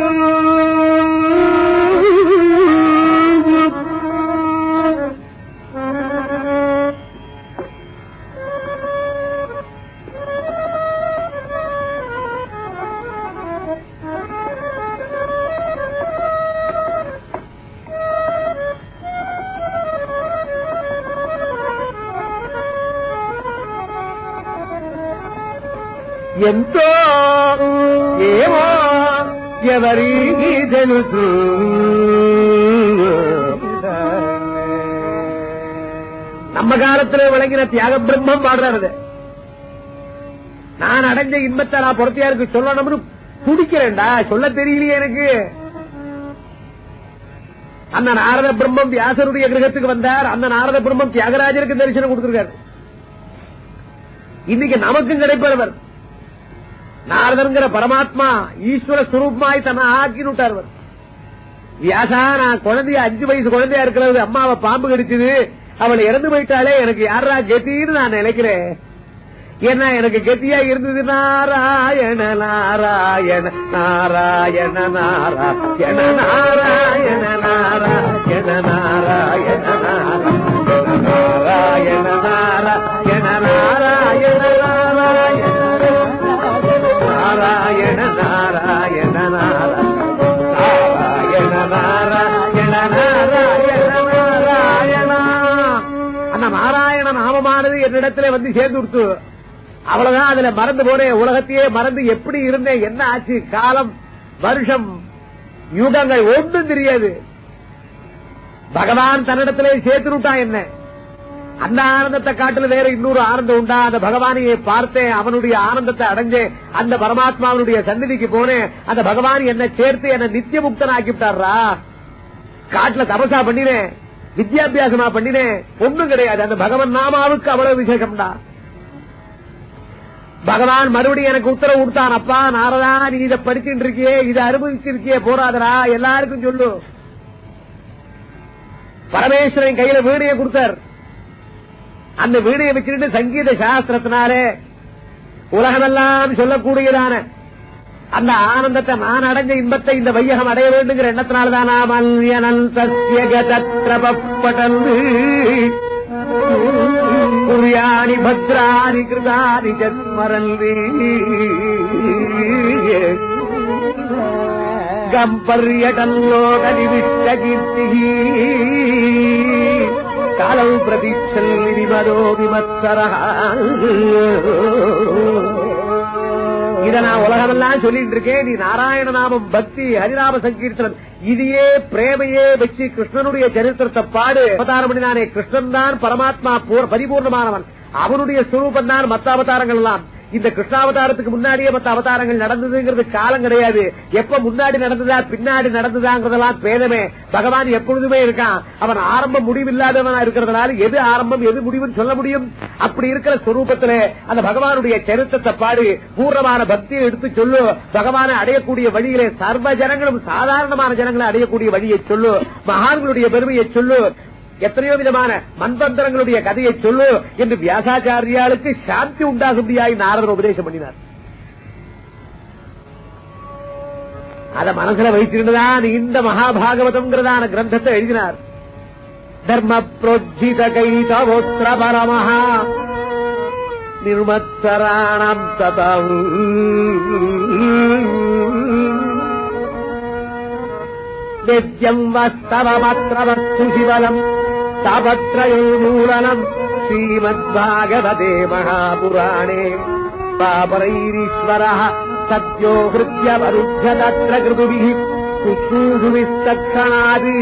ఎంతో ఏమో ఎవరికి తెలుసు நம்ம காலத்துல விளங்கின தியாக பிரம்மம் பாடுறது. நான் அடைஞ்ச இன்பத்தை நான் பொறுத்தியாருக்கு சொல்லணும்னு துடிக்கிறேன்டா, சொல்ல தெரியலையே எனக்கு. அந்த நாரத பிரம்மம் வியாசருடைய கிரகத்துக்கு வந்தார். அந்த நாரத பிரம்மம் தியாகராஜருக்கு தரிசனம் கொடுத்திருக்காரு. இன்னைக்கு நமக்கும் கிடைப்பவர் நாரதங்கிற பரமாத்மா ஈஸ்வர சுரூபமாய் தன்னை ஆக்கினுட்டார். வியாசா, நான் குழந்தைய அஞ்சு வயசு குழந்தையா இருக்கிறது அம்மாவை பாம்பு கடிச்சது, அவள் இறந்து போயிட்டாலே எனக்கு யாரா கெத்தின்னு நான் நினைக்கிறேன். ஏன்னா எனக்கு கெத்தியா இருந்தது நாராயண நாராயண நாராயண நாராயண நாராயண நாராயண நாராயண நாராயண நாராயண நாராயண நாராயண நாராயண நாராயண நாராயண நாராயண நாராயண. அந்த நாராயண நாமமானது என்னிடத்துல வந்து சேர்ந்து கொடுத்து அவ்வளவுதான். அதுல மறந்து போனேன், உலகத்தையே மறந்து எப்படி இருந்தேன், என்ன ஆச்சு, காலம் வருஷம் யுகங்கள் ஒன்றும் தெரியாது. பகவான் தன்னிடத்திலே சேர்த்து விட்டான் என்ன. அந்த ஆனந்தத்தை காட்டுல வேற இன்னொரு ஆனந்தம் உண்டா? அந்த பகவானையை பார்த்தேன், அவனுடைய ஆனந்தத்தை அடைஞ்சேன், அந்த பரமாத்மாவனுடைய சந்நிதிக்கு போனேன். அந்த பகவான் என்ன சேர்த்து என்ன நித்திய முக்தன் ஆக்கிவிட்டாரா. காட்டுல தபசா பண்ணினேன், வித்யாபியாசமா பண்ணினேன், ஒண்ணும் கிடையாது. அந்த பகவான் நாமாவுக்கு அவ்வளவு விசேஷம்டா. பகவான் மறுபடியும் எனக்கு உத்தரவு கொடுத்தான், அப்பா நாரதா, நீ இதை படிச்சுட்டு இருக்கியே, இதை அனுபவிச்சிருக்கியே, போராதரா, எல்லாருக்கும் சொல்லு. பரமேஸ்வரன் கையில வீணையை கொடுத்தார். அந்த வீணையை வச்சுட்டு சங்கீத சாஸ்திரத்தினாலே உலகமெல்லாம் சொல்லக்கூடியதான அந்த ஆனந்தத்தை, நான் அடைஞ்ச இன்பத்தை இந்த வையகம் அடைய வேண்டுங்கிற எண்ணத்தினால்தான் நாமல் தத்ரபட்டல் புரியாணி பத்ராணி கிருதானி ஜஸ்மரல்வி கம்பர்யடல்லோகி விஷ்ட கீர்த்தி காலம் பிரதீட்சல் விமதோ விமத்சர. இத நான் உலகமெல்லாம் சொல்லிட்டு இருக்கேன். நீ நாராயண நாமம், பக்தி, ஹரிநாம சங்கீர்த்தனம், இதையே பிரேமையே வச்சு கிருஷ்ணனுடைய சரித்திரத்தை பாடு. அவதாரம் பண்ணினானே கிருஷ்ணன் தான் பரமாத்மா பரிபூர்ணமானவன். அவனுடைய சுரூபம் தான் மத்த அவதாரங்கள் எல்லாம். இந்த கிருஷ்ணாவதாரத்துக்கு முன்னாடியே மத்த அவதாரங்கள் நடந்ததுங்கிறது காலம் கிடையாது. எப்ப முன்னாடி நடந்ததா பின்னாடி நடந்ததாங்கிறதெல்லாம் பேதமே. பகவான் எப்பொழுதுமே இருக்கான். அவன் ஆரம்பம் முடிவில்லாதவனா இருக்கிறதுனால எது ஆரம்பம் எது முடிவுன்னு சொல்ல முடியும். அப்படி இருக்கிற ஸ்வரூபத்துல அந்த பகவானுடைய சரித்திரத்தை பாடு, பூர்ணமான பக்தியை எடுத்து சொல்லு. பகவானை அடையக்கூடிய வழியிலே சர்வ ஜனங்களும் சாதாரணமான ஜனங்களை அடையக்கூடிய வழியை சொல்லு. மகான்களுடைய பெருமையை சொல்லு. எத்தனையோ விதமான மண்பந்தரங்களுடைய கதையை சொல்லு என்று வியாசாச்சாரியாளுக்கு சாந்தி உண்டாகும்படியாய் நாரதர் உபதேசம் பண்ணினார். அத மனசுல வைத்திருந்துதான் இந்த மகாபாகவதம்ங்கிறதான கிரந்தத்தை எழுதினார். தர்ம புரோஜித கைதவோத்ர பரமஹா நிர்மத்சராணம் ததம் நித்யம் வஸ்தவமத்ர வஸ்து சிவலம் தாபத்ரயோர்மூலனம் ஸ்ரீமத்பாகவதே மகாபுராணே பாபரைரீஸ்வரः சத்யோ ஹ்ருத்யவருத்ய தத்ர கிருதுபிः சுஷ்ரூஷுவிஸ்தக்ஷணாதி.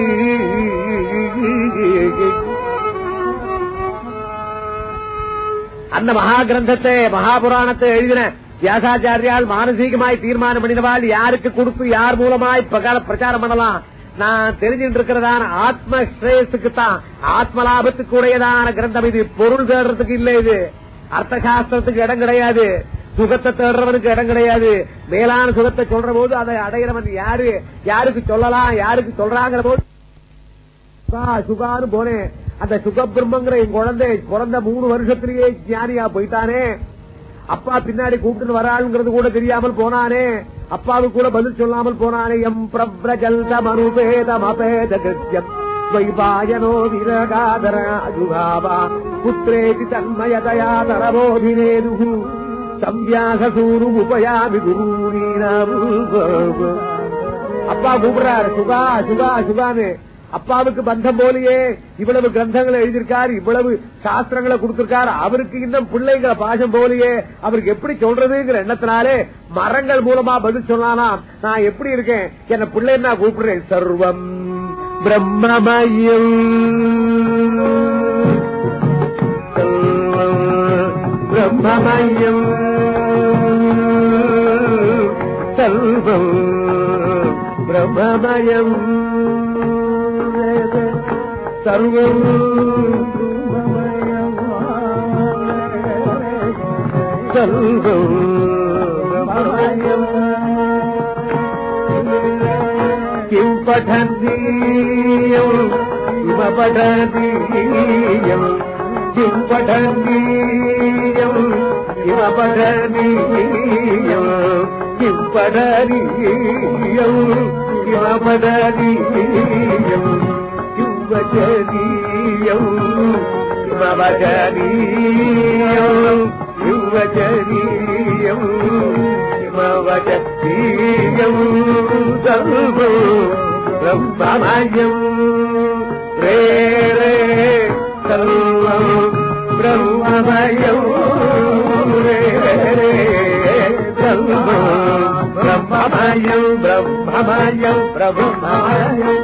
அந்த மகா கிரந்தத்தை மகாபுராணத்தை எழுதின வியாசாச்சாரியால் மானசீகமாய் தீர்மானம் பண்ணினவாள் யாருக்கு கொடுத்து யார் மூலமாய் பிரச்சாரம் பண்ணலாம். நான் தெரிஞ்சுட்டு இருக்கிறதான ஆத்ம ஸ்ரேயஸுக்கு தான், ஆத்ம லாபத்துக்கு உடையதான கிரந்தம் இது. பொருள் தேடுறதுக்கு இல்ல, இது அர்த்த சாஸ்திரத்துக்கு இடம் கிடையாது, சுகத்தை தேடுறவனுக்கு இடம் கிடையாது. மேலான சுகத்தை சொல்ற போது அதை அடைகிறவன் யாரு, யாருக்கு சொல்லலாம், யாருக்கு சொல்றாங்கிற போது சுகான்னு போனேன். அந்த சுக பிரம்மங்கிற என் குழந்தை பிறந்த மூணு வருஷத்திலேயே ஞானியா போயிட்டானே. அப்பா பின்னாடி கூப்பிட்டு வராளுங்கிறது கூட தெரியாமல் போனானே. அப்பாவுக்கு கூட பதில் சொல்லாமல் போனானே. எம் பிரஜல்தமனுபேதமபேத கிருத்யம் வைபாயனோ விரகாதராஜுகாவா புத்ரேதி தன்மயதயா தரபோதினேது சம்யாசூரு உபயாமி குருணீனாம். அப்பா கூப்பிடுறாரு சுகா சுகா சுகான்னு. அப்பாவுக்கு பந்தம் போலியே இவ்வளவு கிரந்தங்களை எழுதியிருக்காரு, இவ்வளவு சாஸ்திரங்களை கொடுத்திருக்காரு. அவருக்கு இன்னும் பிள்ளைங்கிற பாசம் போலியே அவருக்கு எப்படி சொல்றதுங்கிற எண்ணத்தினாலே மரங்கள் மூலமா பதில் சொன்னானாம். நான் எப்படி இருக்கேன், என்ன பிள்ளைன்னு நான் கூப்பிடுறேன். சர்வம் பிரம்மமயம் பிரம்மமயம் சர்வம் பிரம்மமயம் சர்வம் சர்வம் பிரம்மமயம் கிம் படந்தீயம் கிம படந்தீயம் கிம் படந்தீயம் கிம படந்தீயம் கிம் படந்தீயம் கிம படந்தீயம் கிம் வஜனீயம் கிம வஜனீயம் கிம் வஜனீயம் கிம வஜனீயம் சர்வம் பிரம்மமயம் ரே ரே சர்வம் பிரம்மமயம் ரே ரே சர்வம் பிரம்மமயம் பிரம்மமயம் பிரம்மமயம்.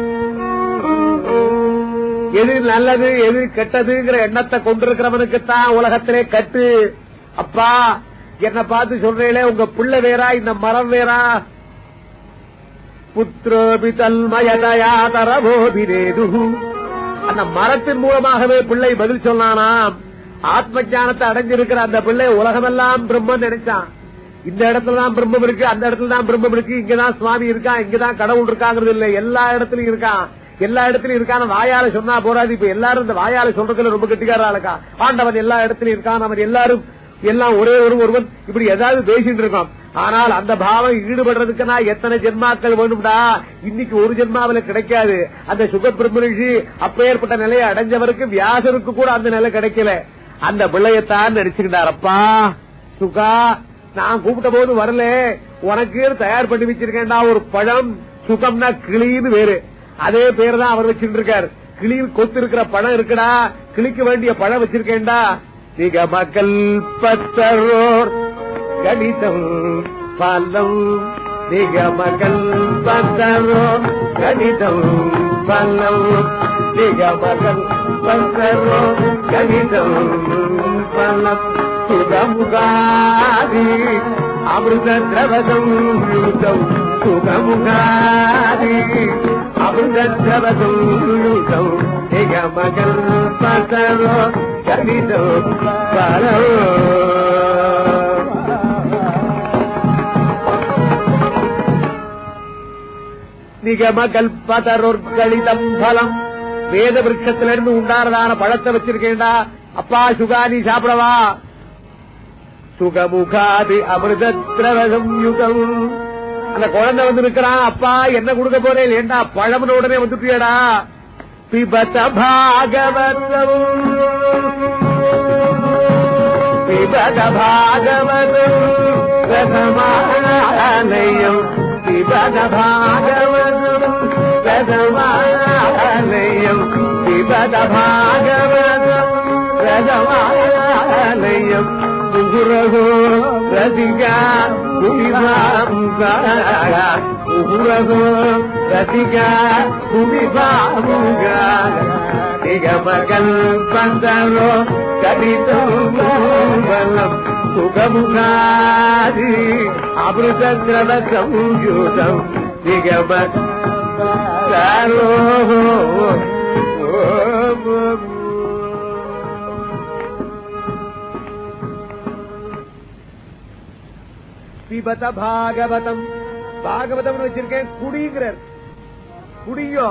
எது நல்லது எது கெட்டதுங்கிற எண்ணத்தை கொண்டிருக்கிறவனுக்குத்தான் உலகத்திலே கட்டு. அப்பா என்ன பார்த்து சொல்றீங்களே, உங்க பிள்ளை வேறா இந்த மரம் வேறா? புத்திரோபி தல்மயதயா தரவோபிரேது. அந்த மரத்தின் மூலமாகவே பிள்ளை பதில் சொன்னானாம். ஆத்ம ஞானத்தை அடைஞ்சிருக்கிற அந்த பிள்ளை உலகமெல்லாம் பிரம்மன் நினைச்சான். இந்த இடத்துலதான் பிரம்மம் இருக்கு, அந்த இடத்துல தான் பிரம்மம் இருக்கு, இங்கதான் சுவாமி இருக்கான், இங்கதான் கடவுள் இருக்காங்கிறது இல்ல, எல்லா இடத்துலயும் இருக்கான். எல்லா இடத்துலயும் இருக்கான வாயால சொன்னா போறாது. இப்ப எல்லாரும் இந்த வாயால சொல்றதுல ரொம்ப கெட்டிக்காரா இருக்கா. ஆண்டவன் எல்லா இடத்துலயும் இருக்கான், அவன் எல்லாரும் எல்லாம் ஒரே ஒரு ஒருவன், இப்படி ஏதாவது பேசிட்டு இருக்கோம். ஆனால் அந்த பாவம் ஈடுபடுறதுக்குன்னா எத்தனை ஜென்மாக்கள் வேணும்டா? இன்னைக்கு ஒரு ஜென்மாவில கிடைக்காது. அந்த சுக பிரம்மரிஷி அப்பேற்பட்ட நிலையை அடைஞ்சவருக்கு வியாசருக்கு கூட அந்த நிலை கிடைக்கல. அந்த பிள்ளையத்தான் நடிச்சுக்கிட்டாரப்பா. சுகா, நான் கூப்பிட்ட போது வரல, உனக்கு தயார் பண்ணி வச்சிருக்கேன்டா ஒரு பழம். சுகம்னா கிளின்னு வேறு, அதே பேர் தான் அவர் வச்சுட்டு இருக்காரு. கிளி கொத்து இருக்கிற பழம் இருக்குடா, கிளிக்க வேண்டிய பழம் வச்சிருக்கேன்டா. நிக மக்கள் பத்தரோர் கணிதம் பலம். நிக மக்கள் பத்தரோர் கணிதம் பலம். நிக மக்கள் பத்தரோர் கணிதம் பலம். சுகமுகாதி அமிர்த திரவதம் யூதம். சுகமுகாதி அமிர்த திரவதம் யூதம். நிக மக்கள் பத்தரோர் கணிதம் பலம். நிகம கல்பதரொர்களிதம் பலம். வேத விருட்சத்திலிருந்து உண்டானதான பழத்தை வச்சிருக்கேன்டா. அப்பா சுகா, நீ சாப்பிடவா? சுகமுகாதி அமிர்தத்ரவகம் யுகம். அந்த குழந்தை வந்து இருக்கிறான். அப்பா என்ன கொடுக்க போறேன்? ஏண்டா பழம்னு உடனே வந்துட்டியடா. பிபத பாகவதம் பிபத பாகவதம் ரசமாலயம். பிபத பாகவதம் ரசமாலயம். பிபத பாகவதம் ரசமாலயம். முகுரகோ ரதிகா குடிபாமுகா. முகுரகோ ரதிகா குடிபாமுகா. நிகமகல் பந்தரோ கடிதம் பலம். சுகமுகாதி அமிர்த திரவ சம்யூதம். நிகம பிபத பாகவதம். பாகவதம் வச்சிருக்கேன், குடிங்கிறார். குடியோ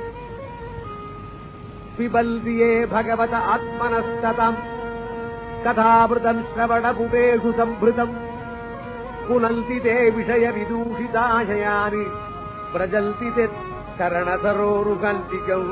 பிபல்தியே பகவத ஆத்மனஸ்ததம். கதாபிருதம் ஸ்ரவண புபேஷு சம்பிருதம். புனல்தி தே விஷய விதூஷிதாசயானி. பிரஜல்தி தே கரணசரோருகல்பிகம்.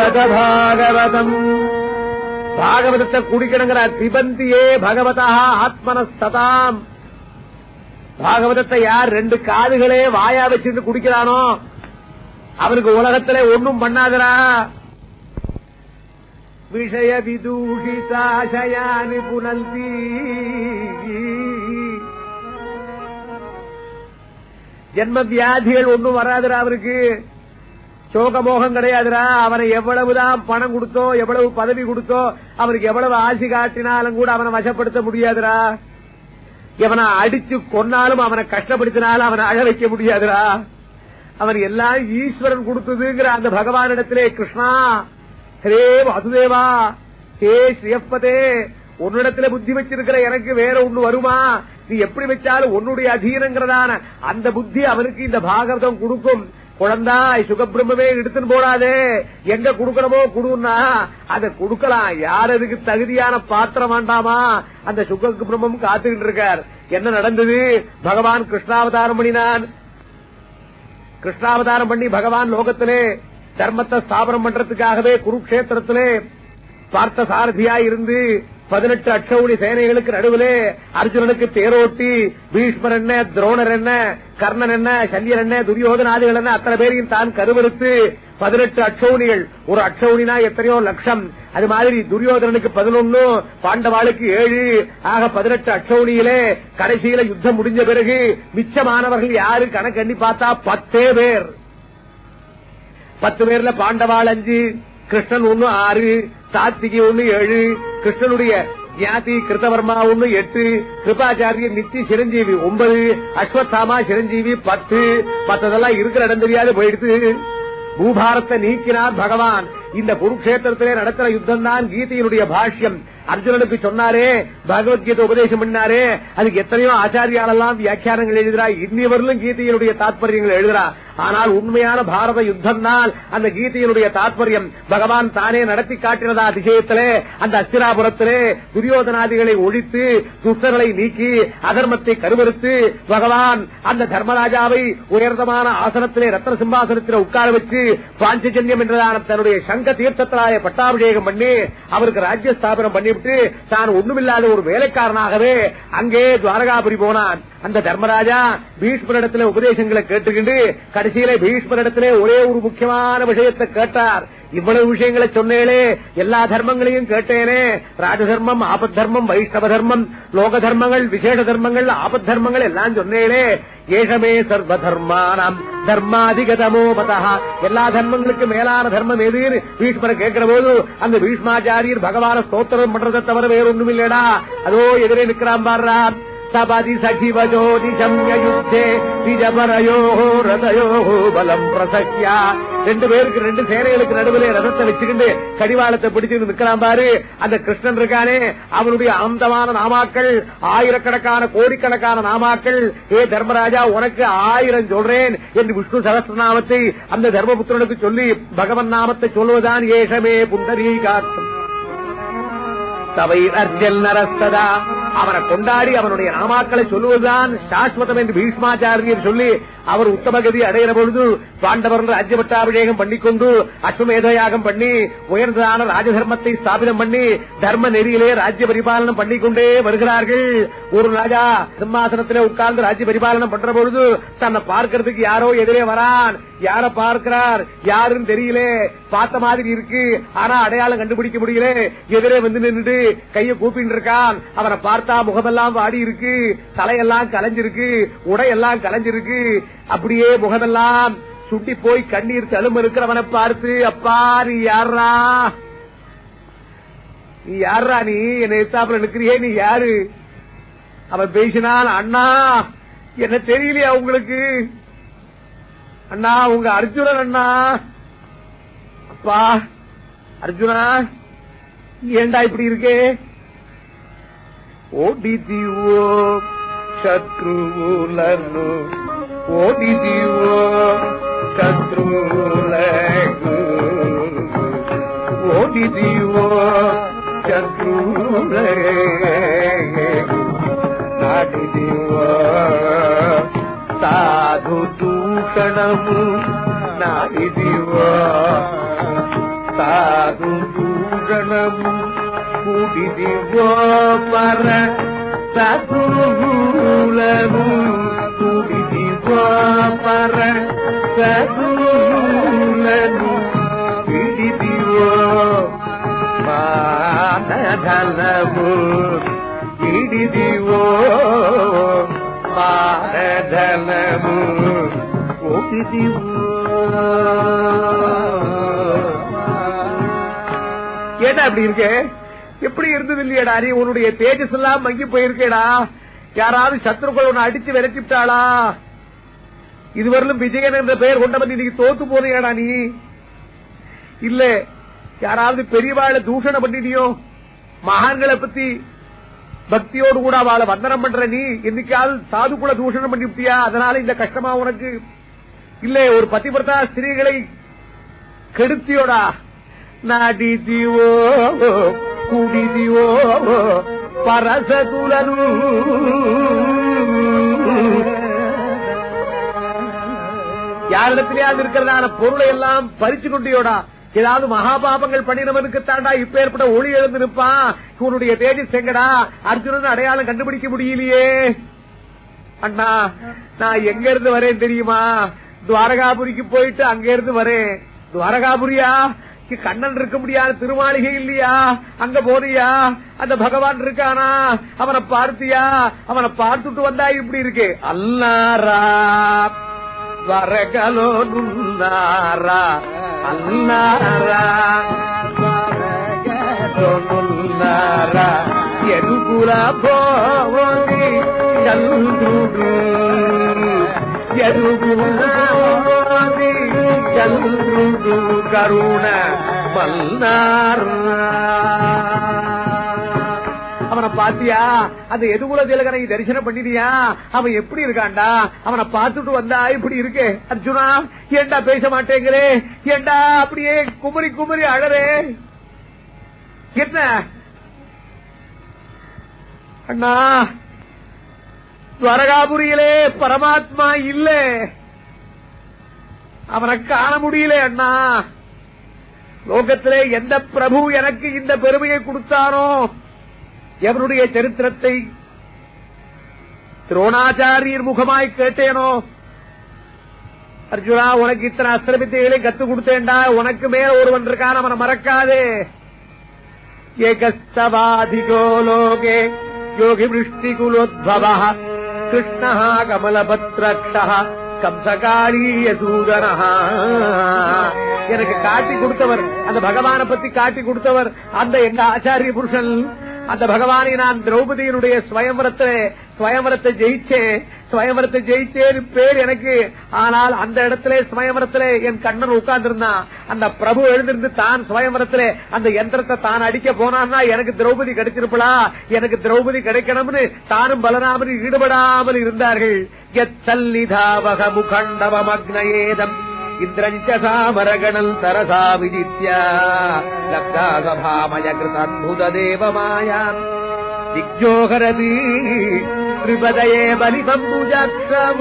பிபத பாகவதம். பாகவதத்தை குடிக்கணுங்கிறார். பிபந்தியே பகவதா ஆத்மனஸ்ததாம். பாகவதத்தை யார் ரெண்டு காதுகளே வாயா வச்சுட்டு குடிக்கிறானோ அவனுக்கு உலகத்திலே ஒன்னும் பண்ணாதரா. விஷய விதூஷிதாசயானி புனல்தி. ஜென்ம வியாதிகள் ஒன்னும் வராதுரா. அவருக்கு சோகமோகம் கிடையாதுரா. அவனை எவ்வளவுதான் பணம் கொடுத்தோ எவ்வளவு பதவி கொடுத்தோ அவருக்கு எவ்வளவு ஆசி காட்டினாலும் கூட அவனை வசப்படுத்த முடியாதுரா. எவனை அடிச்சு கொன்னாலும் அவனை கஷ்டப்படுத்தினாலும் அவனை அழ வைக்க முடியாதுரா. அவன் எல்லாம் ஈஸ்வரன் கொடுத்ததுங்கிற அந்த பகவானிடத்திலே கிருஷ்ணா ஹரே வாசுதேவா ஹே ஸ்ரீயப்பதே உன்னிடத்துல புத்தி வச்சிருக்கிற எனக்கு வேற ஒண்ணு வருமா? நீ எப்படி வச்சாலும் உன்னுடைய அதீனங்கிறதான அந்த புத்தி அவனுக்கு இந்த பாகவதம் கொடுக்கும். குழந்தாய் சுகபிரம்மே எடுத்துன்னு போடாதே, எங்க குடுக்கணுமோ குடுன்னா அதை கொடுக்கலாம். யார் அதுக்கு தகுதியான பாத்திரம் வேண்டாமா? அந்த சுக பிரம்மம் காத்துக்கிட்டு இருக்கார். என்ன நடந்தது? பகவான் கிருஷ்ணாவதாரம் பண்ணினான். கிருஷ்ணாவதாரம் பண்ணி பகவான் லோகத்திலே தர்மத்தை ஸ்தாபனம் பண்றதுக்காகவே குருக்ஷேத்திரத்திலே பார்த்த சாரதியா இருந்து பதினெட்டு அட்சௌணி சேனைகளுக்கு நடுவிலே அர்ஜுனனுக்கு தேரோட்டி பீஷ்மர் என்ன, துரோணர் என்ன, கர்ணன் என்ன, சல்யர் என்ன, துரியோதனாதிகள் என்ன அத்தனை பேரையும் தான் கருவறுத்து பதினெட்டு அட்சௌணிகள். ஒரு அட்சௌணினா எத்தனையோ லட்சம். அது மாதிரி துரியோதனனுக்கு பதினொன்னு, பாண்டவாளுக்கு ஏழு, ஆக பதினெட்டு அட்சௌணியிலே கடைசியில யுத்தம் முடிஞ்ச பிறகு மிச்சமானவர்கள் யாரு கணக்கு எண்ணி பார்த்தா பத்தே பேர். பத்து பேர்ல பாண்டவாள் அஞ்சு, கிருஷ்ணன் ஒன்னு ஆறு, சாத்திகி ஒன்னு ஏழு, கிருஷ்ணனுடைய ஞாதி கிருத்தவர்மா ஒன்னு எட்டு, கிருபாச்சாரியர் நித்தி சிரஞ்சீவி ஒன்பது, அஸ்வத்தாமா சிரஞ்சீவி பத்து. பத்ததெல்லாம் இருக்கிற இடம் தெரியாது போயிடுத்து. பூபாரத்தை நீக்கினார் பகவான். இந்த குருக்ஷேத்திரத்திலே நடக்கிற யுத்தம் தான் கீதையினுடைய பாஷ்யம். அர்ஜுனனுக்கு சொன்னாரே, பகவத்கீதை உபதேசம் பண்ணாரே, அதுக்கு எத்தனையோ ஆச்சாரியாலெல்லாம் வியாக்கியானங்கள் எழுதுறா. இன்னிவர்களும் கீதையினுடைய தாத்பரியங்கள் எழுதுறா. ஆனால் உண்மையான பாரத யுத்தம் தான் அந்த கீதையினுடைய தாத்பரியம். பகவான் தானே நடத்தி காட்டினதா அதிசயத்திலே அந்த அஸ்திராபுரத்திலே துரியோதனாதிகளை ஒழித்து துஷ்டர்களை நீக்கி அதர்மத்தை கருவறுத்து பகவான் அந்த தர்மராஜாவை உயர்தமான ஆசனத்திலே ரத்ன சிம்மாசனத்திலே உட்கார வச்சு பாஞ்சஜன்யம் என்றதான தன்னுடைய சங்க தீர்த்தத்திலாய பட்டாபிஷேகம் பண்ணி அவருக்கு ராஜ்ய ஸ்தாபனம் பண்ணிவிட்டு தான் ஒண்ணுமில்லாத ஒரு வேலைக்காரனாகவே அங்கே துவாரகாபுரி போனான். அந்த தர்மராஜா பீஷ்மரிடத்திலே உபதேசங்களை கேட்டுக்கிண்டு கடைசியிலே பீஷ்மரிடத்திலே ஒரே ஒரு முக்கியமான விஷயத்தை கேட்டார். இவ்வளவு விஷயங்களை சொன்னேனே, எல்லா தர்மங்களையும் கேட்டேனே, ராஜதர்மம், ஆபத் தர்மம், வைஷ்ணவ தர்மம், லோக தர்மங்கள், விசேஷ தர்மங்கள், ஆபத் தர்மங்கள் எல்லாம் சொன்னேனே. ஏஷமே சர்வ தர்மானம் தர்மாதிகதமோ மதா. எல்லா தர்மங்களுக்கு மேலான தர்மம் எதுன்னு பீஷ்மரை கேட்கிற போது அந்த பீஷ்மாச்சாரியர் பகவான ஸ்தோத்திரம் பண்றதை தவிர வேறொன்னும் இல்லடா. அதோ எதிரே நிற்கிறான் பாடுறா. சபதி சகிவஜோ நிஜம்ய யுத்தே நிஜபரயோ ரதயோ பலம் பிரசக்யா. ரெண்டு பேருக்கு ரெண்டு சேனைகளுக்கு நடுவிலே ரதத்தை வச்சுக்கிட்டு கடிவாளத்தை பிடிச்சிட்டு நிற்கலாம் பாரு. அந்த கிருஷ்ணன் இருக்கானே, அவனுடைய அந்தமான நாமாக்கள் ஆயிரக்கணக்கான கோடிக்கணக்கான நாமாக்கள். ஏ தர்மராஜா, உனக்கு ஆயிரம் சொல்றேன் என்று விஷ்ணு சகஸ்ரநாமத்தை அந்த தர்மபுத்திரனுக்கு சொல்லி பகவன் நாமத்தை சொல்வதுதான் ஏஷமே புண்டரீகாட்சம் சபை அர்ஜல் நரஸ்ததா. அவனை கொண்டாடி அவனுடைய நாமாக்களை சொல்லுவதுதான் சாஸ்வதம் என்று பீஷ்மாச்சாரியர் சொல்லி அவர் உத்தமகதி அடைகிற பொழுது பாண்டவர் ராஜ்ய பட்டாபிஷேகம் பண்ணிக்கொண்டு அஸ்வமேத யாகம் பண்ணி உயர்ந்ததான ராஜதர்மத்தை ஸ்தாபிதம் பண்ணி தர்ம நெறியிலே ராஜ்ய பரிபாலனம் பண்ணிக்கொண்டே வருகிறார்கள். ஒரு ராஜா சிம்மாசனத்திலே உட்கார்ந்து ராஜ்ய பரிபாலனம் பண்ற பொழுது தன்னை பார்க்கறதுக்கு யாரோ எதிரே வரான். யார பார்க்கிறார் யாருன்னு தெரியல, பார்த்த மாதிரி இருக்கு, ஆனா அடையாளம் கண்டுபிடிக்க முடியல. எதிரே வந்து நின்றுட்டு கைய கூப்பிட்டு இருக்கான். அவனை பார்த்தா முகமெல்லாம் வாடி இருக்கு, தலையெல்லாம் கலைஞ்சிருக்கு, உடையெல்லாம் கலைஞ்சிருக்கு, அப்படியே முகமெல்லாம் சுட்டி போய் கண்ணீர் தழும்பு இருக்கிறவனை பார்த்து, அப்பா நீ யாரா, நீ யாரா, நீ என்ன எத்தாப்புல நிக்கிறியே, நீ யாரு? அவன் பேசினான், அண்ணா என்ன தெரியலையா உங்களுக்கு? அண்ணா உங்க அர்ஜுனன் அண்ணா. அப்பா அர்ஜுனா ஏண்டா இப்படி இருக்கே? ஓடிதிவோ சத்ருலனு ஓடிதிவோ சத்ருலகு ஓடிதிவோ சத்ருலகு நாடிதிவோ సాధు దూషణము నాడిదివో சாது தூஷணமும் கூடிதிவோ பர சதுலமும் கூடிதிவோ பர சதுலமும் விடிதிவோ மானதலமு விடிதிவோ மானதலமு கூடிதிவோ. ஏடா அப்படி இருக்கு? எப்படி இருந்தது இல்லையடா? நீ உன்னுடைய தேஜஸ் எல்லாம் மங்கி போயிருக்கேடா. யாராவது சத்ருக்கள் உன்னை அடிச்சு விரட்டிவிட்டாளா? இதுவரையிலும் விஜயன் என்ற பெயர் கொண்டவன் இன்னைக்கு தோத்து போறியாடா நீ? இல்ல யாராவது பெரியவாளை தூஷணம் பண்ணினியோ? மகான்களை பத்தி பக்தியோடு கூட அவளை வந்தனம் பண்ற நீ என்னைக்காவது சாதுக்குள்ள தூஷணம் பண்ணிவிட்டியா? அதனால இந்த கஷ்டமா உனக்கு? இல்ல ஒரு பதிவிரதா ஸ்திரீகளை கெடுத்தியோடா? நாடிதிவோ குடிதிவோ பரசதுலனு யாரிடத்திலேயாவது இருக்கிறதான பொருளை எல்லாம் பறிச்சு கொண்டியோடா? ஏதாவது மகாபாபங்கள் பண்ணினவனுக்கு தாண்டா இப்ப ஏற்பட்ட ஒளி எழுந்து நிற்பான். உன்னுடைய தேஜஸ் எங்கடா? அர்ஜுனன் அடையாளம் கண்டுபிடிக்க முடியலையே. அண்ணா நான் எங்க இருந்து வரேன் தெரியுமா? துவாரகாபுரிக்கு போயிட்டு அங்க இருந்து வரேன். துவாரகாபுரியா? கண்ணன் இருக்க முடியாத திருமாளிகை இல்லையா? அங்க போறியா? அந்த பகவான் இருக்கானா? அவனை பார்த்தியா? அவனை பார்த்துட்டு வந்தா இப்படி இருக்கு. அல்லாரா வரகலோ நுல்லாரா அல்லாரா வரகலோ நுல்லாரா எதுகுலா போதி சல்துடு எதுகுலா போதி சல்துடு கருண மல்லாரா. அவனை பாத்தியா? அந்த எதுகுல திலகனை தரிசனம் பண்ணினியா? அவன் எப்படி இருக்கான்டா? அவனை பார்த்துட்டு வந்தா இப்படி இருக்கு. அர்ஜுனா ஏண்டா பேச மாட்டேங்கிறே? ஏண்டா அப்படியே குமரி குமரி அழறே? என்ன அண்ணா? துவாரகாபுரியிலே பரமாத்மா இல்ல, அவனை காண முடியல அண்ணா. லோகத்திலே எந்த பிரபு எனக்கு இந்த பெருமையை கொடுத்தானோ, எவனுடைய சரித்திரத்தை துரோணாச்சாரியர் முகமாய் கேட்டேனோ, அர்ஜுனா உனக்கு இத்தனை அஸ்திரவித்தைகளை கத்துக் கொடுத்தேன்டா, உனக்கு மேல ஒருவன் இருக்கான், அவனை மறக்காதே. ஏகஸ்தவாதிகோ லோகே யோகி விருஷ்டி குலோத்பவ கிருஷ்ணா கமலபத்ரக்ஷா கம்சகாரிய சூதனா. எனக்கு காட்டி கொடுத்தவர், அந்த பகவானை பத்தி காட்டி கொடுத்தவர் அந்த எங்க ஆச்சாரிய புருஷன். அந்த பகவானை நான் திரௌபதியினுடைய ஸ்வயம்பரத்தை ஸ்வயம்பரத்தை ஜெயிச்சேன். ஸ்வயம்பரத்தை ஜெயிச்சேன் பேர் எனக்கு. ஆனால் அந்த இடத்துல ஸ்வயம்பரத்திலே என் கண்ணன் உட்கார்ந்து இருந்தான். அந்த பிரபு எழுந்திருந்து தான் ஸ்வயம்பரத்திலே அந்த யந்திரத்தை தான் அடிக்க போனான்னா எனக்கு திரௌபதி கிடைச்சிருப்பா? எனக்கு திரௌபதி கிடைக்கணும்னு தானும் பலராமனும் ஈடுபடாமல் இருந்தார்கள். எத்தல்லிதாவக முகண்டவமக்னயேதம் இந்திரஞ்சசாமரகணல் தரசா விதித்யா லக்தாகபாமய கிருதத்புத தேவமாயா திக்ஜோகரதி திரிபதயே பலிபம்புஜாட்சம்.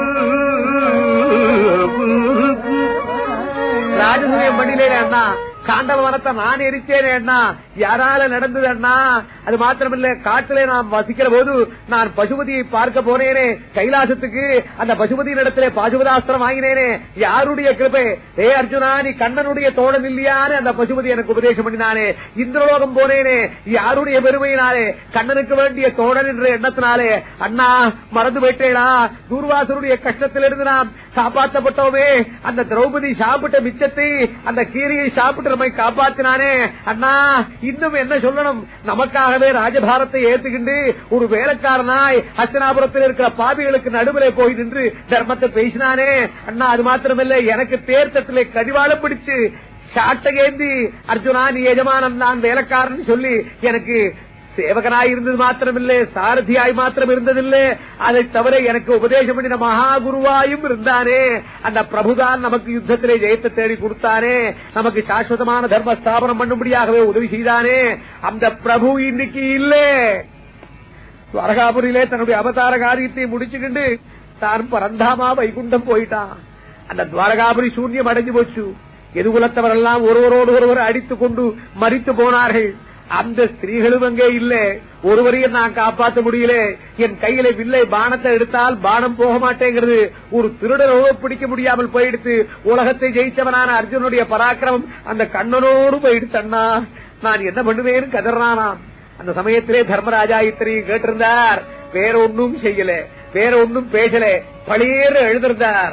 ராஜசூயம் பண்ணிலே அண்ணா, காண்டவ வனத்தை நான் எரிச்சேனே அண்ணா. யாரால நடந்தது அண்ணா? அது மாத்திரமில்ல, காட்டிலே நாம் வசிக்கிற போது நான் பசுபதியை பார்க்க போனேனே கைலாசத்துக்கு. அந்த பசுபதியின் இடத்திலே பாசுபதாஸ்திரம் வாங்கினேனே, யாருடைய கிருபை? ஏ அர்ஜுனா நீ கண்ணனுடைய தோழன் இல்லையான்னு அந்த பசுபதி எனக்கு உபதேசம் பண்ணினானே. இந்திரலோகம் போனேனே, யாருடைய பெருமையினாலே? கண்ணனுக்கு வேண்டிய தோழன் என்ற எண்ணத்தினாலே. அண்ணா மறந்து போயிட்டேடா, தூர்வாசருடைய கஷ்டத்திலிருந்து நாம் காப்பாற்றப்பட்டோமே. அந்த திரௌபதி சாப்பிட்ட மிச்சத்தை, அந்த கீரையை சாப்பிட்டு நம்மை காப்பாற்றினானே. அண்ணா இன்னும் என்ன சொல்லணும்? நமக்காகவே ராஜபாரத்தை ஏத்துக்கிண்டு ஒரு வேலைக்காரனாய் ஹஸ்தினாபுரத்தில் இருக்கிற பாவிகளுக்கு நடுவிலே போய் நின்று தர்மத்தை பேசினானே. அண்ணா அது மாத்திரமில்லை, எனக்கு தேர்தத்திலே கடிவாளம் பிடிச்சு சாட்டகேந்தி அர்ஜுனா நீ எஜமானன் நான் வேலைக்காரன் சொல்லி எனக்கு சேவகனாய் இருந்தது மாத்திரமில்லை, சாரதியாய் மாத்திரம் இருந்ததில்லை, அதை தவிர எனக்கு உபதேசம் பண்ணின மகா குருவாயும் இருந்தானே. அந்த பிரபுதான் நமக்கு யுத்தத்திலே ஜெயத்தை தேடி கொடுத்தானே, நமக்கு சாஸ்வதமான தர்ம ஸ்தாபனம் பண்ணும்படியாகவே உதவி செய்தானே. அந்த பிரபு இன்னைக்கு இல்லே. துவாரகாபுரியிலே தன்னுடைய அவதார காரியத்தை முடிச்சுக்கிண்டு தான் பரந்தாமா வைகுண்டம் போயிட்டான். அந்த துவாரகாபுரி சூன்யம் அடைஞ்சு போச்சு. எதுகுலத்தவரெல்லாம் ஒருவரோடு ஒருவர் அடித்துக் கொண்டு மரித்து போனார்கள். அந்த ஸ்திரீகளும் அங்கே இல்ல. ஒருவரையும் நான் காப்பாற்ற முடியல. என் கையில வில்லை பானத்தை எடுத்தால் பானம் போக மாட்டேங்கிறது. ஒரு திருடனோடு பிடிக்க முடியாமல் போயிடுத்து. உலகத்தை ஜெயிச்சவனான அர்ஜுனுடைய பராக்கிரமம் அந்த கண்ணனோடு போயிடுத்தண்ணா. நான் என்ன பண்ணுவேன்னு கதறானாம். அந்த சமயத்திலே தர்மராஜா இத்தனையும் கேட்டிருந்தார். வேற ஒன்னும் செய்யல, வேற ஒன்னும் பேசல, பழியேறு எழுதிருந்தார்.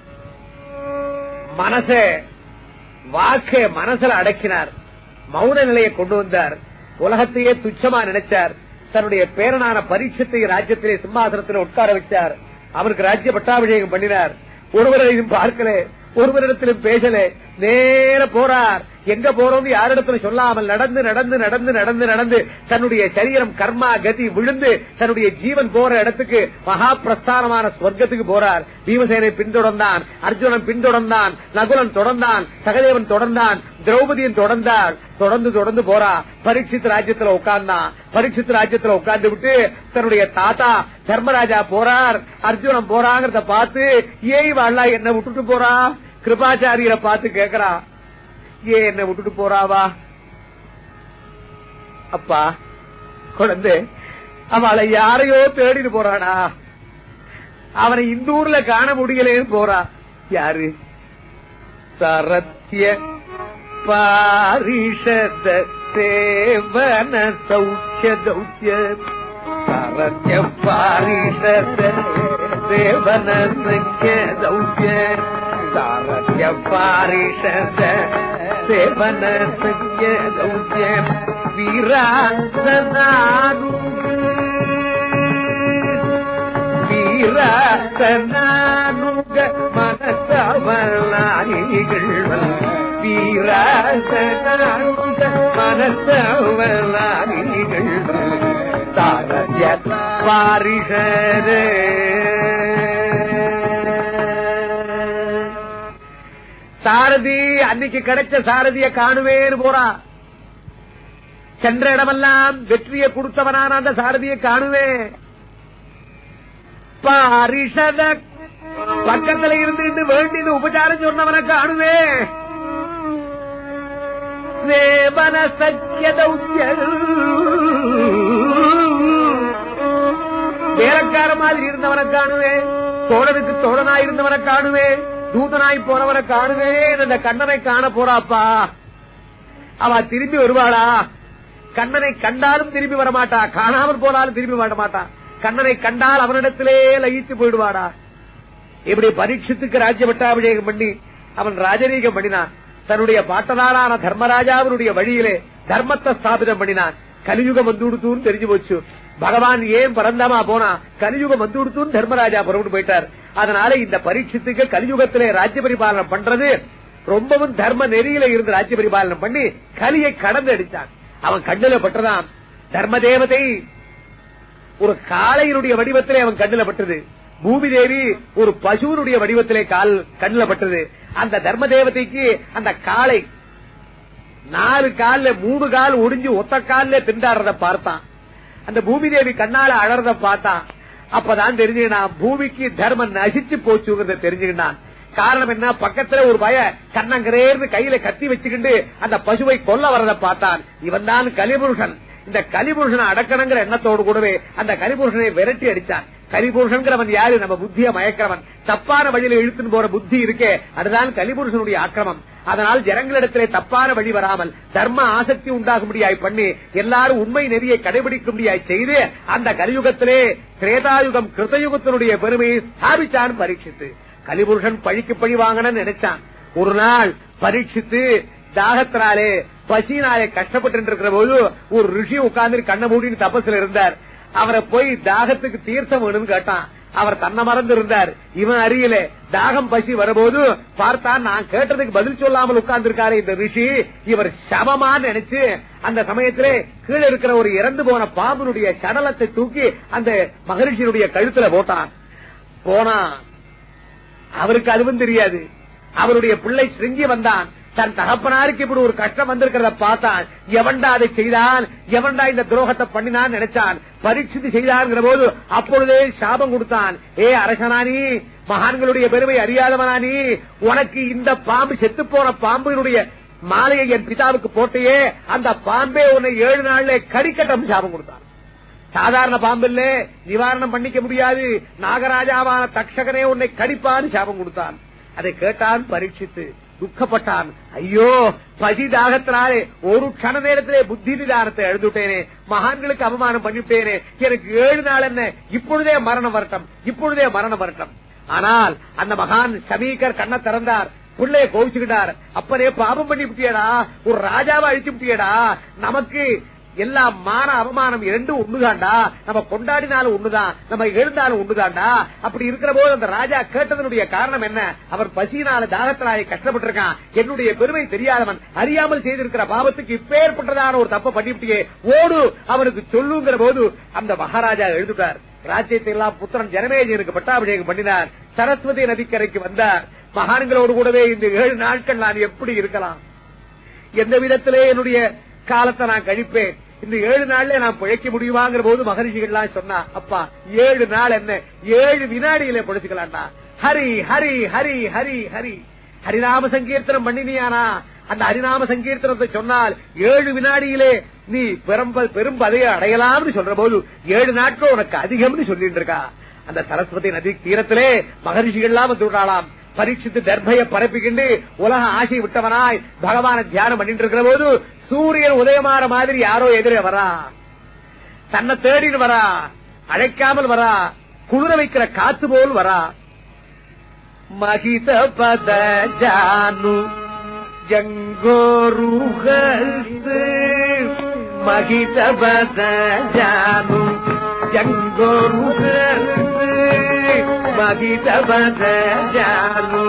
மனச வாக்க மனசுல அடக்கினார். மௌன நிலையை கொண்டு வந்தார். உலகத்தையே துச்சமா நினைச்சார். தன்னுடைய பேரனான பரீட்சத்தை ராஜ்யத்திலே சிம்மாசனத்தில் உட்கார வச்சார். அவருக்கு ராஜ்ய பட்டாபிஷேகம் பண்ணினார். ஒருவரையும் பார்க்கல, ஒருவரிடத்திலும் பேசல. நேர போறார். எங்க போறோம்னு யாரிடத்துல சொல்லாமல் நடந்து நடந்து நடந்து நடந்து நடந்து தன்னுடைய சரீரம் கர்மா கதி விழுந்து தன்னுடைய ஜீவன் போற இடத்துக்கு மகா பிரஸ்தானமான ஸ்வர்க்கத்துக்கு போறார். பீமசேனை பின்தொடர்ந்தான், அர்ஜுனன் பின்தொடர்ந்தான், நகுலன் தொடர்ந்தான், சகதேவன் தொடர்ந்தான், திரௌபதியின் தொடர்ந்தாள். தொடர்ந்து தொடர்ந்து போறா. பரீட்சித் ராஜ்யத்துல உட்கார்ந்தான். பரீட்சித் ராஜ்யத்துல உட்கார்ந்து விட்டு தன்னுடைய தாத்தா தர்மராஜா போறார், அர்ஜுனன் போறாங்கிறத பார்த்து ஏய் வாழா என்ன விட்டுட்டு போறா. கிருபாச்சாரியரை பார்த்து கேக்குறா, ஏ என்ன விட்டுட்டு போறாவா? அப்பா குழந்தை அவளை யாரையோ தேடிட்டு போறானா. அவனை இந்த ஊர்ல காண முடியலேன்னு போறா. யாரு? சரத்ய பாரிஷத சேவன சௌக்கிய தௌக்கிய. சரத்ய பாரிஷத சேவன சௌக்கிய தௌக்கிய. சாரத்ய பாரிஷத சேவன சௌக்கிய தௌக்கிய. வீராசனானு வீராசனானுக மனசவலானிகள். வீராசனானுக மனசவலானிகள். சாரத்ய பாரிஷத சாரதி அன்னைக்கு கிடைச்ச சாரதிய காணுவேன்னு போறா. சென்ற இடமெல்லாம் வெற்றியை கொடுத்தவனான அந்த சாரதியை காணுவேன். பாரிஷத பக்கத்துல இருந்து வேண்டியது உபச்சாரம் சொன்னவனை காணுவேன். சேவன சக்கிய தௌக்கிய வேலைக்கார மாதிரி இருந்தவனை காணுவேன். தோழனுக்கு தோழனாய் இருந்தவனை காணுவேன். தூதனாய் போனவரை காணுவேன். அந்த கண்ணனை காண போறாப்பா. அவ திரும்பி வருவாளா? கண்ணனை கண்டாலும் திரும்பி வரமாட்டா, காணாமல் போனாலும் திரும்பி வர மாட்டா. கண்ணனை கண்டால் அவனிடத்திலே லயித்து போயிடுவாடா. இப்படி பரீட்சித்துக்கு ராஜ்ய பட்டாபிஷேகம் பண்ணி அவன் ராஜரீகம் பண்ணினான். தன்னுடைய பாட்டனாரான தர்மராஜாவினுடைய வழியிலே தர்மத்தை ஸ்தாபிதம் பண்ணினான். கலியுகம் வந்து கொடுத்துன்னு தெரிஞ்சு போச்சு. பகவான் ஏன் பரந்தாமா போனா? கலியுகம் வந்து கொடுத்துன்னு தர்மராஜா புறப்பட்டு போயிட்டார். அதனால இந்த பரீட்சித்துக்கு கலியுகத்திலே ராஜ்ய பரிபாலனம் பண்றது ரொம்பவும் தர்ம நெறியில இருந்து ராஜ்ய பரிபாலனம் பண்ணி கலியை கடந்து அடித்தான். அவன் கண்ணுல பட்டதான். தர்ம தேவதை ஒரு காளையினுடைய வடிவத்திலே அவன் கண்ணுல பட்டது. பூமி தேவி ஒரு பசுவனுடைய வடிவத்திலே கால் கண்ணுல பட்டது. அந்த தர்ம தேவதைக்கு அந்த காளை நாலு கால்ல மூணு கால் ஒடிஞ்சு ஒத்த கால்ல திண்டாடுறத பார்த்தான். அந்த பூமி தேவி கண்ணால அழறத பார்த்தான். அப்பதான் தெரிஞ்சுக்கினான் பூமிக்கு தர்மம் நசிச்சு போச்சுங்கிறத தெரிஞ்சுக்கினான். காரணம் என்ன? பக்கத்துல ஒரு பய கண்ணங்கரேர்ந்து கையில கத்தி வச்சுக்கிட்டு அந்த பசுவை கொல்ல வரத பார்த்தான். இவன் தான் கலிபுருஷன். இந்த கலிபுருஷனை அடக்கணுங்கிற எண்ணத்தோடு கூடவே அந்த கலிபுருஷனை விரட்டி அடிச்சான். கலிபுருஷன்கிறவன் யாரு? நம்ம புத்திய மயக்கிறவன். தப்பான வழியில இழுத்துன்னு போற புத்தி இருக்கே, அதுதான் கலிபுருஷனுடைய ஆக்கிரமம். அதனால் ஜனங்களிடத்திலே தப்பான வழி வராமல் தர்ம ஆசக்தி உண்டாகும்படியாய் பண்ணி எல்லாரும் உண்மை நெறியை கடைபிடிக்கும்படியாய் செய்து அந்த கலியுகத்திலே திரேதாயுகம் கிருத்தயுகத்தினுடைய பெருமையை ஸ்தாபிச்சான் பரீட்சித்து. கலிபுருஷன் பழிக்கு பழி வாங்கணும்னு நினைச்சான். ஒரு நாள் பரீட்சித்து தாகத்தினாலே பசினாலே கஷ்டப்பட்டு இருக்கிற போது ஒரு ரிஷி உட்கார்ந்து கண்ண மூடின்னு தபஸ்ல இருந்தார். அவரை போய் தாகத்துக்கு தீர்த்தம் வேணும்னு கேட்டான். அவர் தன்னை மறந்து இருந்தார். இவன் அறியல. தாகம் பசி வரபோது பார்த்தான், நான் கேட்டதுக்கு பதில் சொல்லாமல் உட்கார்ந்து இருக்காரு இந்த ரிஷி, இவர் சமமான்னு நினைச்சு அந்த சமயத்திலே கீழே இருக்கிற ஒரு இறந்து போன பாம்புனுடைய சடலத்தை தூக்கி அந்த மகரிஷியினுடைய கழுத்துல போட்டான். போனா அவருக்கு அதுவும் தெரியாது. அவருடைய பிள்ளை சிருங்கி வந்தான். தன் தகப்பனாருக்கு இப்படி ஒரு கஷ்டம் வந்திருக்கிறத பார்த்தான். எவன்டா அதை செய்தான், எவன்டா இந்த துரோகத்தை பண்ணினான் நினைச்சான். பரீட்சித்து செய்தான்ங்கிற போது அப்பொழுதே சாபம் கொடுத்தான். ஏ அரசனானி, மகான்களுடைய பெருமை அறியாதவனானி, உனக்கு இந்த பாம்பு செத்து போன பாம்பினுடைய மாலையை என் பிதாவுக்கு போட்டையே, அந்த பாம்பே உன்னை ஏழு நாள்ல கறிக்கட்டம் சாபம் கொடுத்தான். சாதாரண பாம்பில்ல, நிவாரணம் பண்ணிக்க முடியாது, நாகராஜாவான தக்ஷகனே உன்னை கடிப்பான்னு சாபம் கொடுத்தான். அதை கேட்டான் பரீட்சித்து, துக்கப்பட்டான். ஐயோ, பசி தாகத்தினாலே ஒரு கண நேரத்திலே புத்தி நிதானத்தை எழுந்துட்டேனே, மகான்களுக்கு அவமானம் பண்ணிவிட்டேனே, எனக்கு ஏழு நாள் என்ன, இப்பொழுதே மரணம் வரட்டும், இப்பொழுதே மரணம் வரட்டும். ஆனால் அந்த மகான் சமீகர் கண்ணை திறந்தார், பிள்ளைய கோவிச்சுக்கிட்டார். அப்பனே, பாபம் பண்ணி விட்டியடா, ஒரு ராஜாவை அழிச்சு விட்டியடா, நமக்கு எல்லாம் மான அவமானம் இரண்டும் ஒண்ணுதாண்டா, நம்ம கொண்டாடினாலும் ஒண்ணுதான், நம்ம எழுந்தாலும் ஒண்ணுதாண்டா. அப்படி இருக்கிற போது அந்த ராஜா கேட்டதனுடைய காரணம் என்ன, அவர் பசியினால தாகத்தினாலே கஷ்டப்பட்டிருக்கான், என்னுடைய பெருமை தெரியாதவன், அறியாமல் செய்திருக்கிற பாவத்துக்கு இப்பேற்பட்டதான ஒரு தப்ப பண்ணிவிட்டியே, ஓடு அவனுக்கு சொல்லுங்கிற போது அந்த மகாராஜா எழுதுட்டார். ராஜ்யத்தை எல்லாம் புத்திரன் ஜனமேஜனுக்கு பட்டாபிஷேகம் பண்ணினார். சரஸ்வதி நதிக்கரைக்கு வந்தார். மகான்களோடு கூடவே இந்த ஏழு நாட்கள் நான் எப்படி இருக்கலாம், எந்த விதத்திலே என்னுடைய காலத்தை நான் கழிப்பேன், இந்த ஏழு நாள்ல நான் பிழைக்க முடியுமாங்கிற போது மகரிஷிகள் சொன்னா, அப்பா ஏழு நாள் என்ன, ஏழு வினாடியில பிழைச்சுக்கலாம்டா. ஹரி ஹரி ஹரி ஹரி ஹரி ஹரிநாம சங்கீர்த்தனம் பண்ணினியானா, அந்த ஹரிநாம சங்கீர்த்தனத்தை சொன்னால் ஏழு வினாடியிலே நீ பெரும்பல் பெரும்பதையை அடையலாம்னு சொல்ற போது ஏழு நாட்கள் உனக்கு அதிகம்னு சொல்லிட்டு இருக்கா. அந்த சரஸ்வதி நதி தீரத்திலே மகரிஷிகள் எல்லாம் வந்து விடலாம். பரீட்சித்து தர்பைய பரப்பிக்கிண்டு உலக ஆசை விட்டவனாய் பகவான தியானம் பண்ணிட்டு இருக்கிற போது சூரியன் உதயமாற மாதிரி யாரோ எதிரே வரா, தன்னை தேடின்னு வரா, அழைக்காமல் வரா, குளிர வைக்கிற காத்து போல் வரா. மகித பத ஜானு ஜங்கோருகஸ்து, மகித பத ஜானு ஜங்கோருகஸ்து, மகித பத ஜானு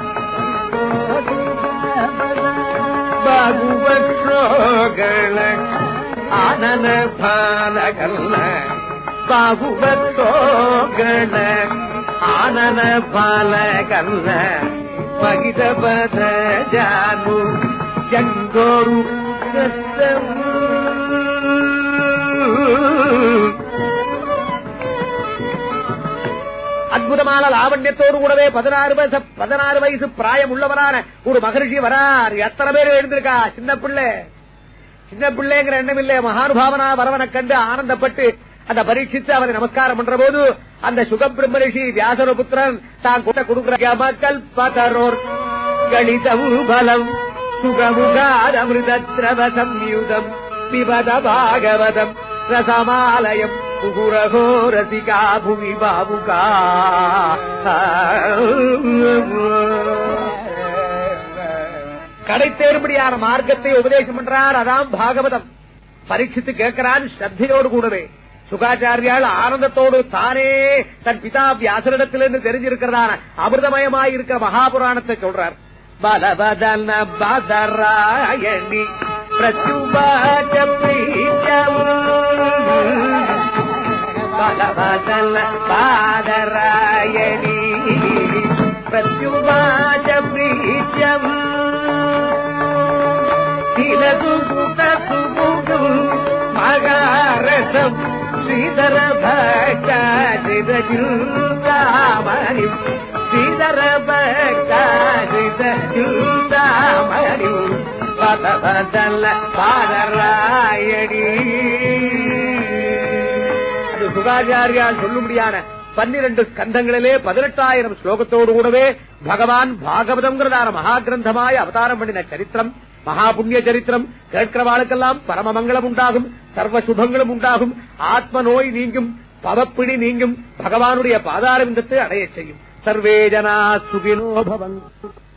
பாகுவற்றோகள ஆனன பாலகல்ல, பாகுவற்றோகள ஆனன பாலகல்ல, மகித பத ஜானு ஜங்கோரு அற்புதமான லாவண்யத்தோடு கூடவே பதினாறு வயசு பதினாறு வயசு பிராயம் உள்ளவரான ஒரு மகரிஷி வரார். எத்தனை பேர் எழுந்திருக்கா, சின்ன பிள்ளை, சின்ன பிள்ளைங்கிற எண்ணம் இல்ல, மகானுபாவனா வரவனை கண்டு ஆனந்தப்பட்டு அந்த பரீட்சித்து அவரை நமஸ்காரம் பண்ற போது அந்த சுகபிரம்ம ரிஷி வியாசர புத்திரன் தான் கூட கொடுக்கிற மக்கள் பதரோர் கணிதவு பலம் சுகமுகாத் அமிர்தத்ரவ சம்யுதம் பிபத பாகவதம் ரசமாலயம் புகுரகோ ரசிகா புவி பாபுகா. கடை தேர்படியான மார்க்கத்தை உபதேசம் பண்றார், அதான் பாகவதம். பரீட்சித்து கேட்கிறான் ஸ்ரத்தையோடு கூடவே. சுகாச்சாரியால் ஆனந்தத்தோடு தானே தன் பிதா வியாசரிடத்திலிருந்து தெரிஞ்சிருக்கிறதான அமிர்தமயமாய் இருக்கிற மகாபுராணத்தை சொல்றார். பலவதன பதராயணி பிரத்யுபாஜ பிரீத்யம், பலவதன பாதராயணி பிரத்யுபாஜ பிரீத்யம், திலகுமுகசுமுகு மகாரசம் ஸ்ரீதர பக்தாமணி, ஸ்ரீதர பக்தாமணி பதபதல்ல பாதராயணி. அது சுகாச்சாரியால் சொல்லும்படியான பன்னிரண்டு ஸ்கந்தங்களிலே பதினெட்டாயிரம் ஸ்லோகத்தோடு கூடவே பகவான் பாகவதம்ங்கிறதான மகா கிரந்தமாய் அவதாரம் பண்ணின சரித்திரம், மகா புண்ணிய சரித்திரம். கேட்கிறவாளுக்கெல்லாம் பரமமங்கலம் உண்டாகும், சர்வ சுபங்களும் உண்டாகும், ஆத்ம நோய் நீங்கும், பவப்பிடி நீங்கும், பகவானுடைய பாதாரவிந்தத்தை அடைய செய்யும். சர்வே ஜனா சுகினோ பவந்து.